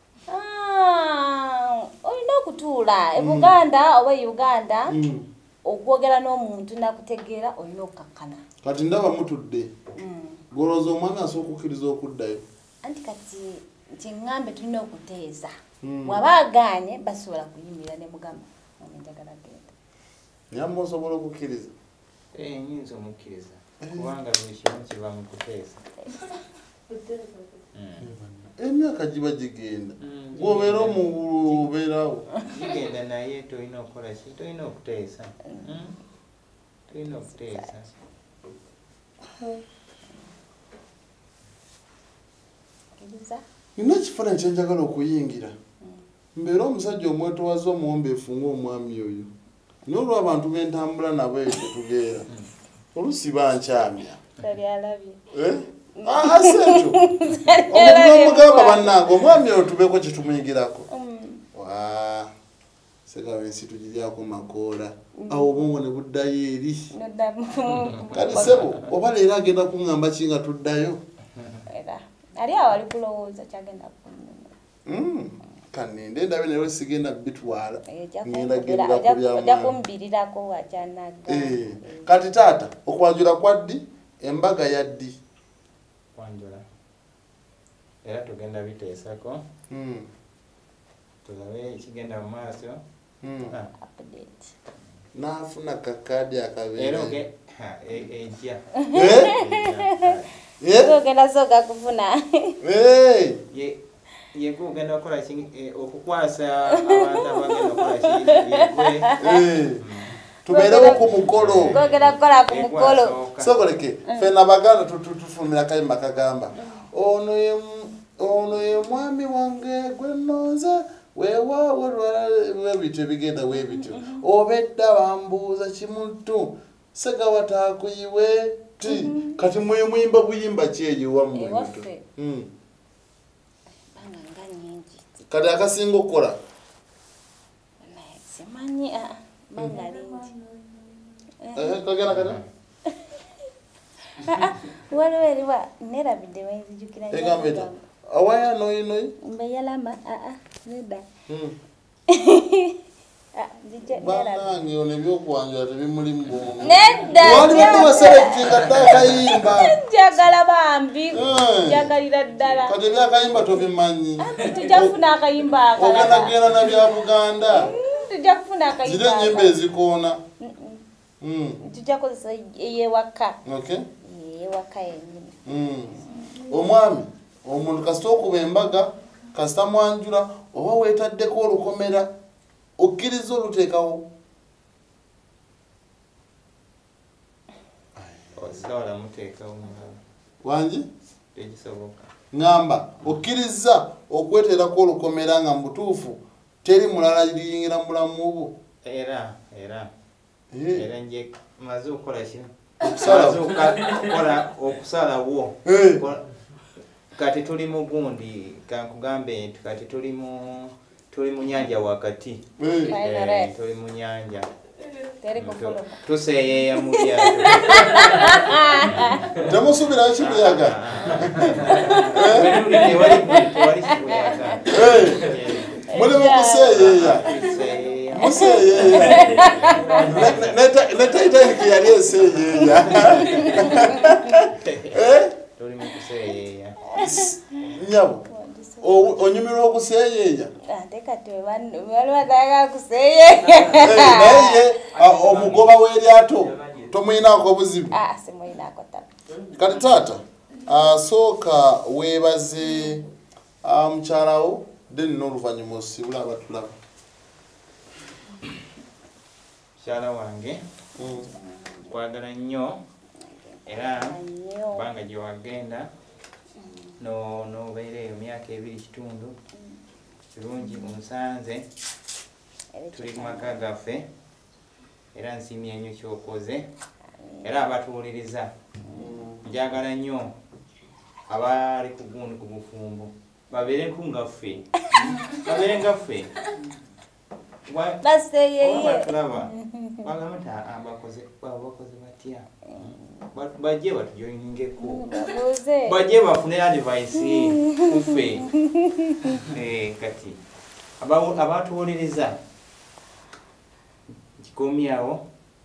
olina okutuula e Buganda oba Uganda okwogera n'omuntu nakutegeera olina okukakkana kati ndaba mutudde golooza omwami asooka okukkiriza okuddayo anti kati nti ŋŋambe tulina okuteesa bw'aba agaanye basobola kuyimirira ne mugamba njagala genda nyamba osobola okukkiriza nyinza omukkiriza kubanga buli kimu kiva mu kuteesa emyaka giba gigenda gwobeera omugulu obeerawo gigenda naye tolina okukola ki tolina okuteesa tolina okuteesa nina ekifaananyi kyenjagala okuyingira mbeera omusajja omwetowaza omuwombeefu ng'omwami oyo n'olwo abantu bentambula nabo ekyo tugeera olusi bankyamya ase ekyo omugamba bannange omwami oyo tubeko kyetumuyigirako segaba ensi tugiryako makoola awo obwongo ne buddayo eri kati sebo oba leero agenda kuŋŋamba ki nga tuddayo ali awo ali kulowooza kyagenda kunyuma kaninde ndabe naye sigenda bitwala ojja kumbirirako wakyanaga kati taata okwanjula kwa ddi embaga ya ddi kwanjula era tugenda biteesako tulabe ekigenda mu maaso naafuna kakadi akabeera ejja ogenda sooka kufuna yegwe ogenda okukola okukwasa abantu abagenda okukola tubeerewo ku mukolo ogenda kukola ku mukolo sokoleke fena baganda tufulumira kayimba kagamba ono ye mwami wange gwe nnoze weewaawo webityo ebigenda weebityo obedda bambuuza kimuntu segawa taakuyiwe ti kati muyimba buyimba kyeyo wammwe kati akasinga okukola simanyi bangalingi kagenda kata waliwo eriwa nerabidde wenzijukira egamba eta awaya noyinoyi mbeyalama neda banange ono ebyokwanjula tebimulimu bwomu nedda walibadde waselectinga dda akayimba njagala bambi njagalira ddala kati ebyakayimba tobimanyi tujafuna akayimba ogenda genda na bya Buganda tujja kufuna akayipa. Zile nyimbe ezikoona. Tujja kozesa eyewaka. Okay. Eyewaka yennyini. Omwami, omuntu kasita okuba embaga, kasita mwanjula, oba weetaddeko olukomera, okkiriza oluteekawo. Osaala muteekawo mugabo. Wangi? Tekisoboka. Ngamba, okkiriza okweteerako olukomera nga mubutuufu, teri mulala liyingira mulamu bwo. Era nje maze okukola kino. Okusalawo. Kati tuli mu gundi, kankugambe nti kati tuli mu nyanja wakati. Tuli mu nyanja. Tuseeyeeya mu lyato. Temusubirayo kibuyaga. Tewali kibuyaga. Mulimu kuseeyeeya. Museeyeeya. Ne Titanic yali eseeyeeya. Tuli mu kuseeyeeya. Nyabo. Onyumirwa okuseeyeeya. Ate kati wali bataaga kuseeyeeya. Naye omugoba w'eryato tomuyinaako buzibu. Simuyinaako taata. Kati taata, sooka weebaze mukyalawo then n'oluvannyuma osibula abatulaba. Mukyala wange nkwagala nnyo era kubanga gye wagenda n'obeera eyo myaka 2 kitundu kirungi onsanze tuli ku maka gaffe era nsiimye nnyo kyokoze era abatuwuliriza njagala nnyo abali ku gundi ku bufumbo babeere ngaffe batulaba bagamba nti abakoze batya bajje batujoyiningeko bajje bafune advice kuffe kati abatuwuliriza kikomyawo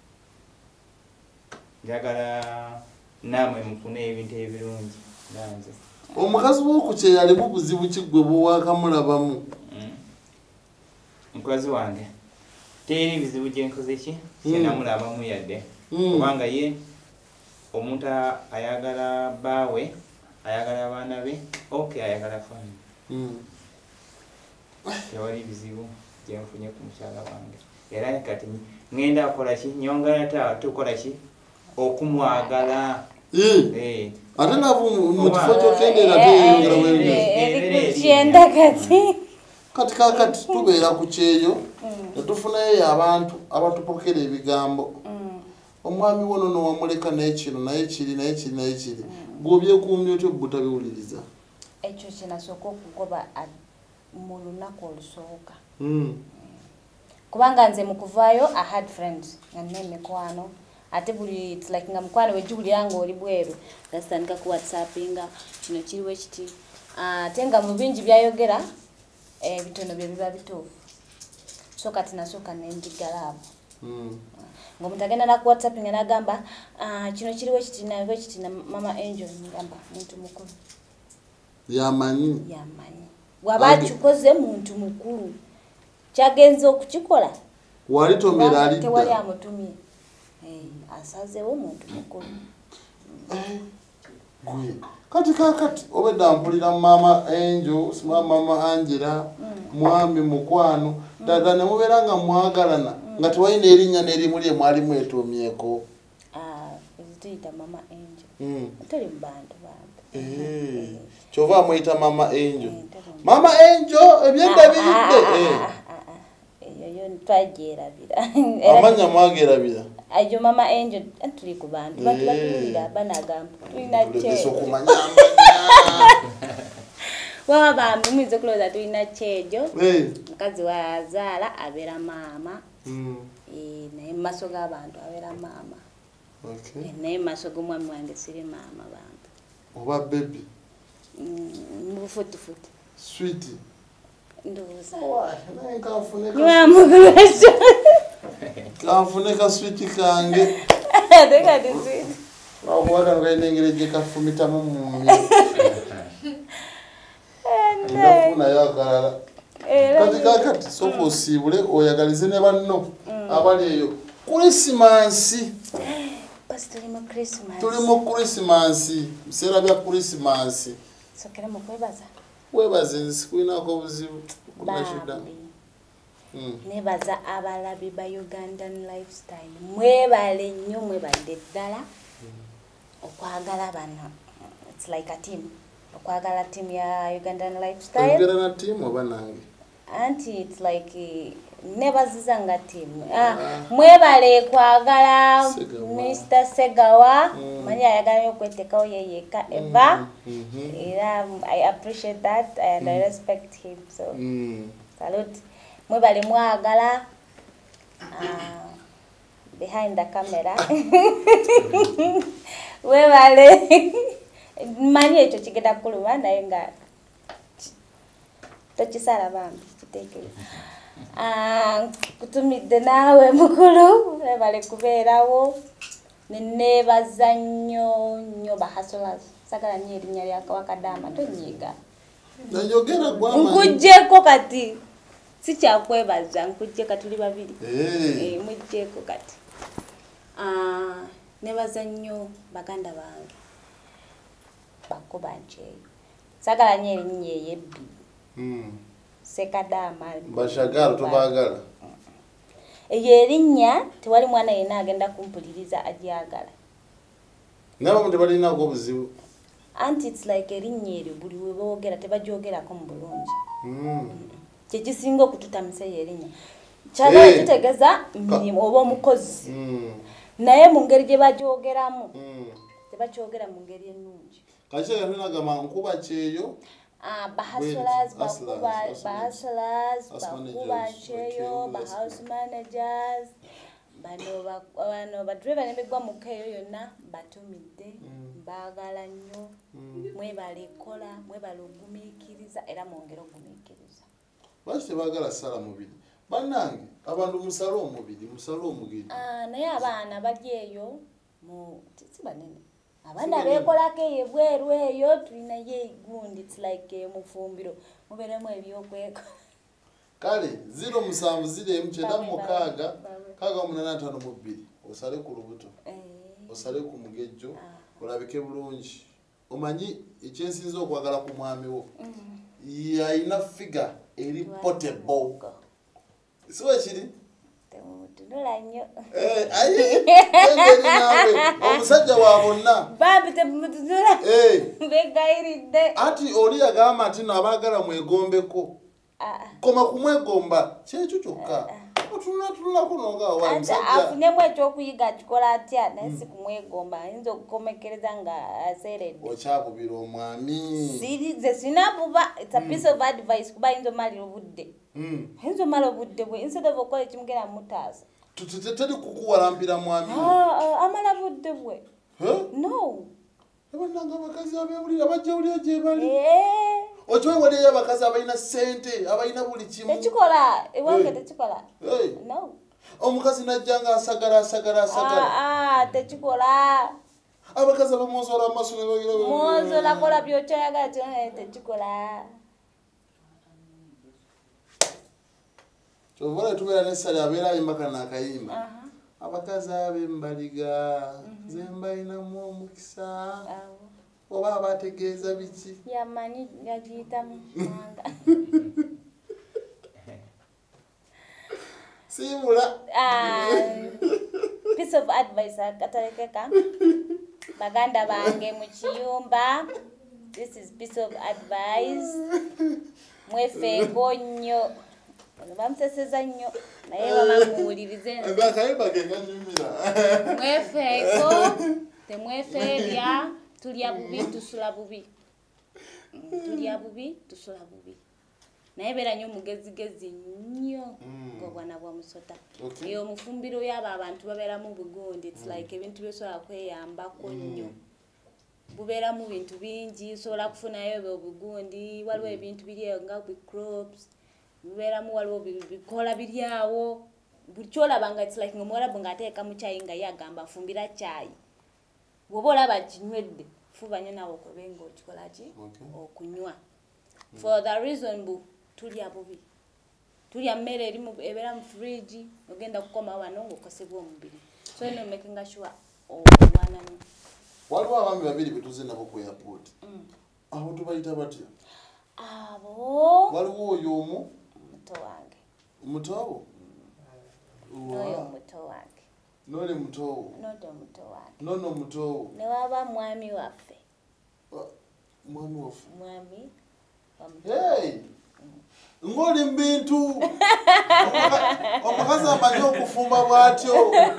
njagala naamwe mufune ebintu ebirungi nanze. Omukazi w'okukyeya alimu buzibu ki gwe bw'akamulabamu? Mukazi wange teri bizibu gye nkoze ki kyenamulabamu yadde kubanga ye omuntu ayagala baawe ayagala abaana be ayagala fami. Tewali bizibu gye nfunye ku mukyala wange era kati ngenda akola ki nyongera tukola ki okumwagala. Ate naavu mu kifo ky'okendera teyongera weyongera kati kakati tubeera ku kyeyo netufunayo abantu abatupokera ebigambo. Omwami wono nowamuleka naye kino naye kiri gwobyekuumya otyo butabiwuliriza. Ekyo kinasooka okugoba mu lunaku olusooka kubanga nze mu kuvaayo I had friends nga nina emikwano ate buli it's like nga mukwano wejjulira ng'oli bweru gasitandika ku whatsappinga kino kiriwo ekiti ate nga mu bingi byayogera ebitono bye biba bituufu so kati nasooka nendigala abo ng'omuntu agenda naku whatsappinga n'agamba kino kiriwo ekiti nawe ekiti na mama Angel ngamba muntu mukulu yamanyi waba akikoze muntu mukulu kyagenza okukikola wali tomera alidda tewali amutumye asazeewo muntu mukulu. Kati kakati obedda mpulira mama Angel mama Angela mwami mukwano dada ne mubeera nga mwagalana nga tewalina erinnya n'erimu lye mwali mwetuumyeko. Tuyita mama Angel tuli mu bantu kyova amuyita mama Angel. Mama Angel ebyenda biridde eyo twagyerabira amanya mwagerabira ajo mama Angel tuli ku bantu batulira banagamba tulina kyejo waba bambi mwize kuloza tulina kyejo mukazi wazaala abeera maama naye maso g'abantu abeera maama naye maso g'omwami wange siri maama bantu oba baby mubufutufutu sweet ndowooza kanfune ka sweet kange tekati sweet okuwaga ngalina engeri gye kafumitamu mumye ndafunayo akalala kati kakati sofa osiibule oyagalize ne banno abali eyo Krisimansi. Tuli mu Krisimansi, biseera bya Krisimansi. Sokera mu kwebaza. Webaze nzikulinako obuzibu kunashida. Nebaza abalabi ba Ugandan lifestyle. Mwebale nnyo mwebadde ddala okwagala bano. It's like a team. Okwagala team ya Ugandan lifestyle. Ugandan team oba nange. Auntie, it's like nebazizanga team. Mwebale kwagala Mr. Segawa. Manya ayagala okwetekawo yeyeka Eva. I appreciate that and I respect him. So salute. Mwebale mwagala behind the camera. Mwebale mani ekyo kigenda kuluma naye nga tokisala bambi kitekere. Kutumidde naawe mukulu mwebale kubeerawo nenebaza nnyo bahasolazi sagala nnyo erinnya lya Kabakadama tonyiiga najogera gwama nkujjeko kati sikyakwebaza nkujje katuli babiri mujjeko kati nebaza nnyo baganda bange bakuba njeyo sagala nnyo erinnya eyebbi Sekadama bashagala tobagala eyo erinnya tewali mwana yenna agenda kumpuliriza agyagala nabo tebalinako obuzibu anti it's like erinnya eryo buli we boogera tebajoogerako mu bulungi kyekisinga okututamisa erinnya kyagala kitegeeza mirimu oba omukozi naye mu ngeri gye bajoogeramu tebakyogera mu ngeri ennungi kakira tunagamba nkuba kyeyo bahustlers, bakuba ncheyo, house managers, bano badriver nebegwa mukeyo yonna batumidde bagala nnyo mwebale kola mwebale ogumikiriza era mwongere ogumikiriza basi tebagala sala mubiri bannange abantu musalo omubiri musalo omugiri naye abaana bajjeeyo mu sibanene abana bekolako ebweru eyo tulina ye gundi it's like mufumbiro muberemu ebyokweko kale 0709 885 osale ku lubuto osale ku mugejjo olabike bulungi omanyi ekyensinza okwagala ku mwami wo yalina figure eri portable siwe kiri tunula nnyo omusajja wa bonna bambi temutunula begayiridde ati oli yagamba nti no abaagala mwegombeko koma kumwegomba kyekyo kyokka otunulako afunemu ekyokuyiga akikola atya naye si kumwegomba ayinza okukomekereza nga aseeredde okyabubira omwami ze sina buba it's a piece of advice kuba ayinza omalira obudde ayinza omala obudde bwe instead of okola ekimugenda mutaasa teri kukuwalampira mwami amala budde bwe no abananga abakazi abewulira bajjawulira gye bali okiwe waliyo abakazi abalina ssente abalina buli kimu tekikola ewange tekikola no omukazi najjanga asagala tekikola abakazi abamwozola amaaso mwozola kola byokyoyagala tekikola kyovula tubeera nessali abeera ayimbaka naakayimba abakazi ab'embaliga ze mbalinamu omukisa oba abategeeza biki yamanyi yagiyitamu manga siibula piece of advice akatalekeka baganda bange mu kiyumba this is piece of advice mwefeeko nnyo bamuseseza nnyo naye bamamuwulirize mwefeeko temwefeerya tulya bubi tusula bubi tulya bubi tusula bubi naye beera nnyo omugezigezi nnyo ng'obwana bwa musota eyo omufumbiro yabo abantu babeeramu bugundi it's like ebintu byosobola kweyambako nnyo bubeeramu bintu bingi sobola kufunayo obugundi waliwo ebintu biri eyo nga crops bubeeramu waliwo bikola biri awo buli kyolaba nga it's like ng'omuwarabu ng'ateeka mu kyayi nga ye agamba fumbira kyayi bw'oba olaba kinywedde fuba nnyo nawe okubenga okikola ki okunywa for the reason bu tulya bubi tulya mmere eri ebera mu fridge ogenda kukoma wano ng'okosebwa omubiri so no making sure owanano waliwo abaami babiri betuze nabo ku airport abo tubayita batya abo waliwo oyo omu muto wange mutowo noyo muto wange nole mutowo nodo muto wange nono mutowo ne waba mwami waffe mwami waffe mwami hey ngoli mbintu omukazi amanyi okufumba bwatyo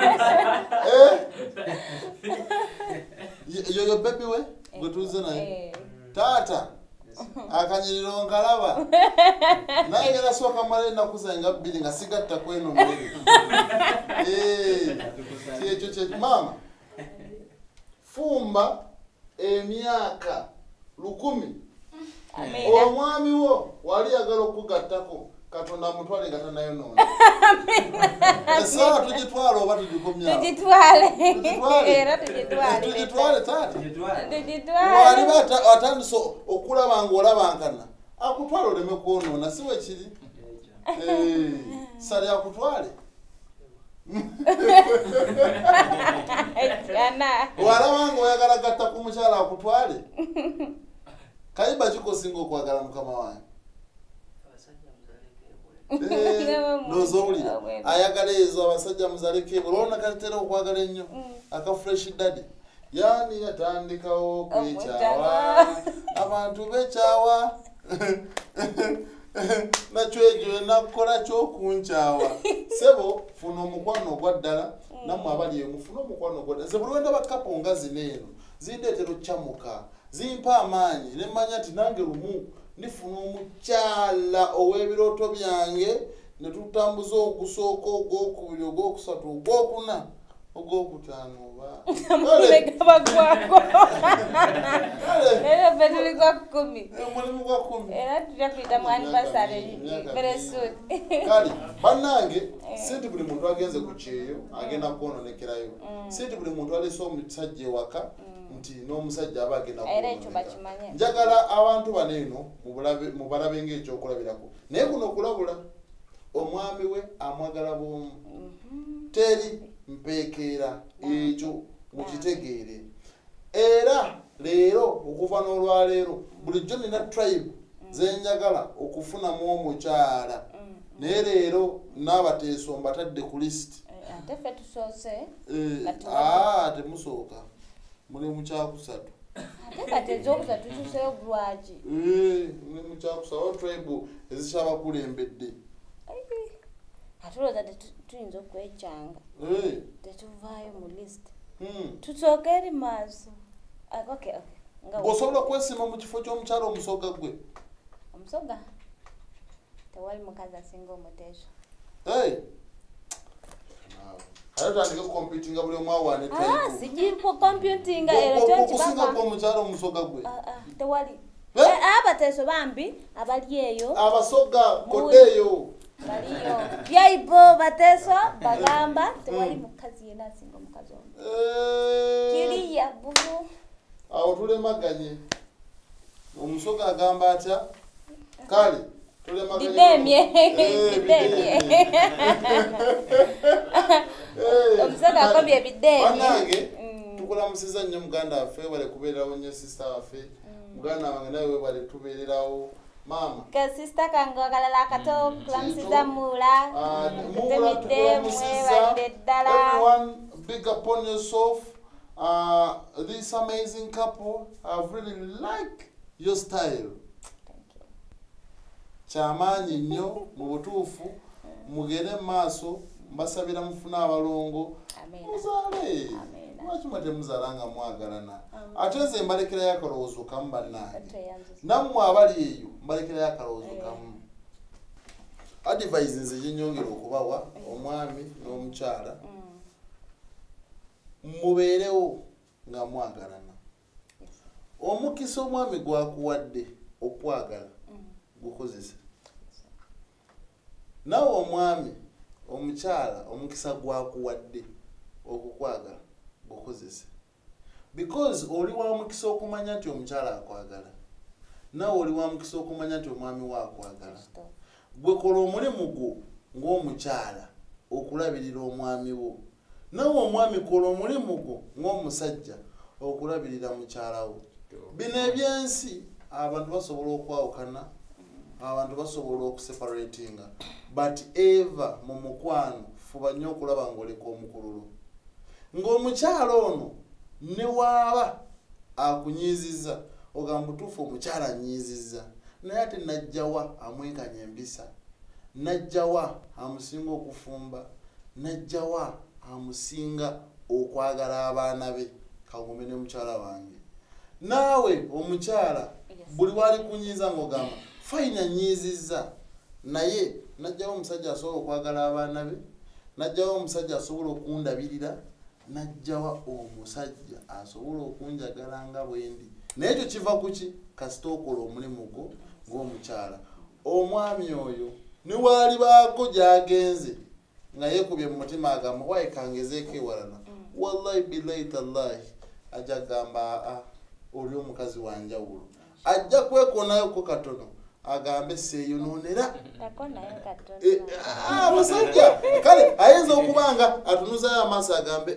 yoyo bebi we gwe tuze naye taata akanyiriro nkalaba naye era sooka mala ennaku zange bbiri nga sigatta kweno mmere kyekyo kyekyo maama fumba emyaka 10 omwami wo wali yagala okugattako katonda mutwale nga tanayonoona esawa tugitwale oba tugikomyawo tugitwale taata wali atandise okulaba ng'olabankana akutwale oleme kwonoona si we kiri sali akutwale walaba ng'oyagala gatta ku mukyala akutwale kayiba kikosinga okwagala mukama wange nozowulira ayagala ezo abasajja muzaleko ebo olwona kalitera okwagala ennyo aka fresh daddy yani yatandikawo kwekyawa abantu bekyawa nakyo nakukola kyokunkyawa sebo funa omukwano ogwa ddala nammwe abali emu funa omukwano ogwa ddala nze buli wenda bakapo nga zino eno zindeetera okukyamuka zimpa amaanyi nemmanya nti nange lumu ndifuna omukyala ow'ebirooto byange ne tutambuza ogusooka ogwokubiri ogwokusatu ogwokuna ogwokutaano omulimu gwa 10 kale bannange sinti buli muntu agenze ku kyeyo agenda kwononekerayo sinti buli muntu alese omusajja ewaka nti n'omusajja aba agenda kwononekera njagala abantu bano eno mubalabe ng'ekyokulabirako naye kuno okulabula omwami we amwagala bwomu teri mpekeera ekyo mukitegeere era leero okuva n'olwaleero bulijjo nina tribe zenjagala okufunamu omukyala naye leero n'abateeso mbatadde ku lisiti temusooka muli mukyakusatu muli mukyakusatu tribe ezikyabakulembedde atuloza tuyinza okwekyanga tetuvaayo mu list tusooka eri maaso osobola okwesima mu kifo ky'omukyala omusoga gwe omusoga tewali mukazi asinga omuteeso ayotandike computinga buli omu awaane sigipo computinga era kyokusinga omukyala omusoga gwe tewali abateeso bambi abali eyo abasoga kodeeyo baliyo byaibo bateeso bagamba tewali mukazi yena asinga omukazi omu kiriya bubu awo tulemaganye omusoga agamba atya kale omusoga akobye ebidemye bannange tukulamusiza nnyo muganda waffe wale kubeererawo nnyo sista waffe muganda wange nawe webale tubeererawo mama ka sister kange akalala akato kulamusiza mula everyone big upon yourself. This amazing couple, I've really liked your style. Thank you. Chamanyi nnyo mu butuufu mugere maaso mbasabira mufuna abalongo muzaale lwaki mwate muzalanga mwagalana ate nze mbalekera yakalowoozo kamu bannange nammwe abali eyo mbalekera yakalowoozo kamu advice nze gyenyongera okubawa omwami n'omukyala mubeerewo nga mwagalana omukisa omwami gwakuwadde okwagala gukozese nawe omwami omukyala omukisa gwakuwadde okukwagala gukozese because oli wa mukisa okumanya nti omukyala akwagala nawe oli wa mukisa okumanya nti omwami waakwagala gwe kola omulimu gwo ng'omukyala okulabirira omwami wo, nawe omwami kola omulimu gwo ng'omusajja okulabirira mukyala wo. Bino ebyensi abantu basobola okwawukana, abantu basobola okuseparatinga, but eva mu mukwano fuba nnyo okulaba ng'oleka omukululo. Ng'omukyala ono ne waaba akunyiizizza ogamba butuufu omukyala anyiizizza, naye ate najjawa amwekanya empisa, najjawa amusinga okufumba, najjawa amusinga okwagala abaana be. Kagombe ne mukyala wange naawe omukyala buli wali kunyiiza ng'ogamba fayina nyiizizza, naye najjawo omusajja asobola okwagala abaana be, najjawo omusajja asobola okundabirira, najjawa omusajja asobola okunjagala nga bwendi. Naye ekyo kiva ku ki? Kasita okola omulimu gwo ng'omukyala. Omwami oyo ne waali baako gy'agenze nga yeekubye mu mutima agamba wayi kangezeeko ewalana, wallahi billahi tallahi ajja gamba oli omukazi wanjawulo, ajja kwekoonayoko katono agambe seeyonoonera. Abasajja kale ayinza okuba nga atunuzayo amaaso agambe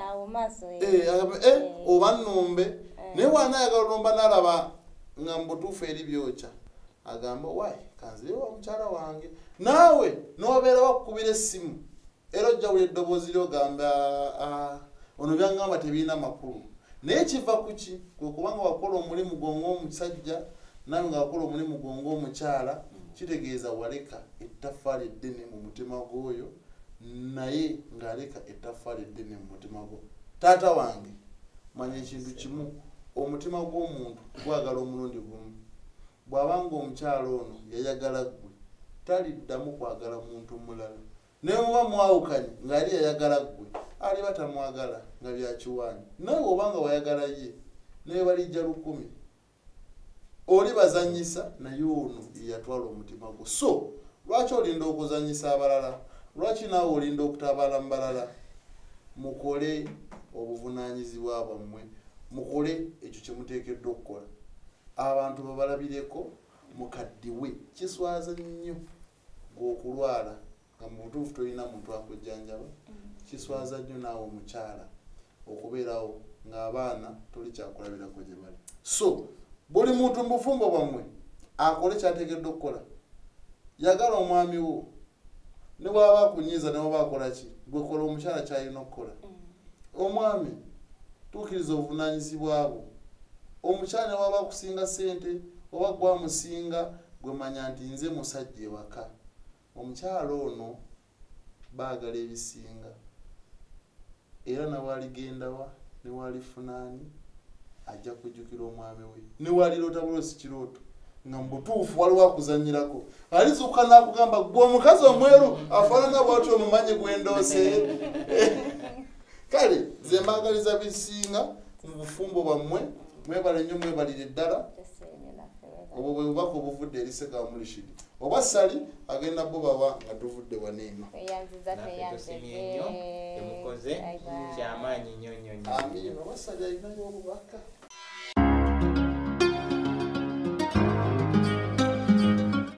oba nnumbe, naye waanaayagala olumba n'alaba nga mu butuufu eri byokya agamba wayi kanzirewa mukyala wange. Naawe n'obeera bakukubira essimu era ojjawula eddoboozi ly'ogamba ono byangamba tebiina makulu. Naye kiva ku ki? Kwe kubanga wakola omulimu gwo ng'omusajja nawe nga wakola omulimu gwo ng'omukyala, kitegeeza waleka ettaffaali eddene mu mutima gw'oyo, naye ng'aleka ettaffaali eddene mu mutima gwo. Taata wange manya ekintu kimu, omutima gw'omuntu gwagala omulundi gumu. Bw'abanga omukyala ono yayagala ggwe taliddamu kwagala muntu mulala, naye muba mwawukanye ng'ali yayagala ggwe aliba tamwagala nga byakiwaanyi. Nawe obanga wayagala ye naye balijja 10 oli bazanyisa, naye ono yatwala omutima gwo. So lwaki olinda okuzanyisa abalala? Lwaki naawe olinda okutabaala mu balala? Mukole obuvunaanyizibwa bwammwe, mukole ekyo kye muteekeddwa okukola. Abantu babalabireko mukaddiwe, kiswaza nnyo ng'okulwala nga mu butuufu tolina muntu akujjanjaba. Kiswaza nnyo naawe omukyala okubeerawo ng'abaana toli kyakulabirako gye bali. So buli muntu mu bufumbo bwammwe akole kyateekeddwa okukola. Yagala omwami wo, ne bw'aba akunyiiza ne bw'aba akola ki, gwe kola omukyala kyalina okukola. Omwami tuukiriza obuvunaanyizibwa bwo. Omukyala ne bw'aba akusinga ssente oba gwamusinga, gwe manya nti nze musajja ewaka. Omukyala ono baagala ebisinga, era nawaligendawa ne walifunaani ajja kujjukira omwami we, ne waliroota buloosi kirooto nga mu butuufu waliwo akuzannyirako. Alizuuka n'akugamba gwe omukazi omweru afaanana bw'atyo omumanyi gwendoose. Kale nze mbaagaliza bisinga mu bufumbo bwammwe, mwebale nnyo, mwebalire ddala. Obwo bwe bubaka obuvudde eri Ssekaawa Rashid. Oba Sali agenda bo bawa nga tuvudde waneeno. Temukoze kyamaanyi nnyo nnyo nnyo. Amiina, oba Sali alinayo obubaka.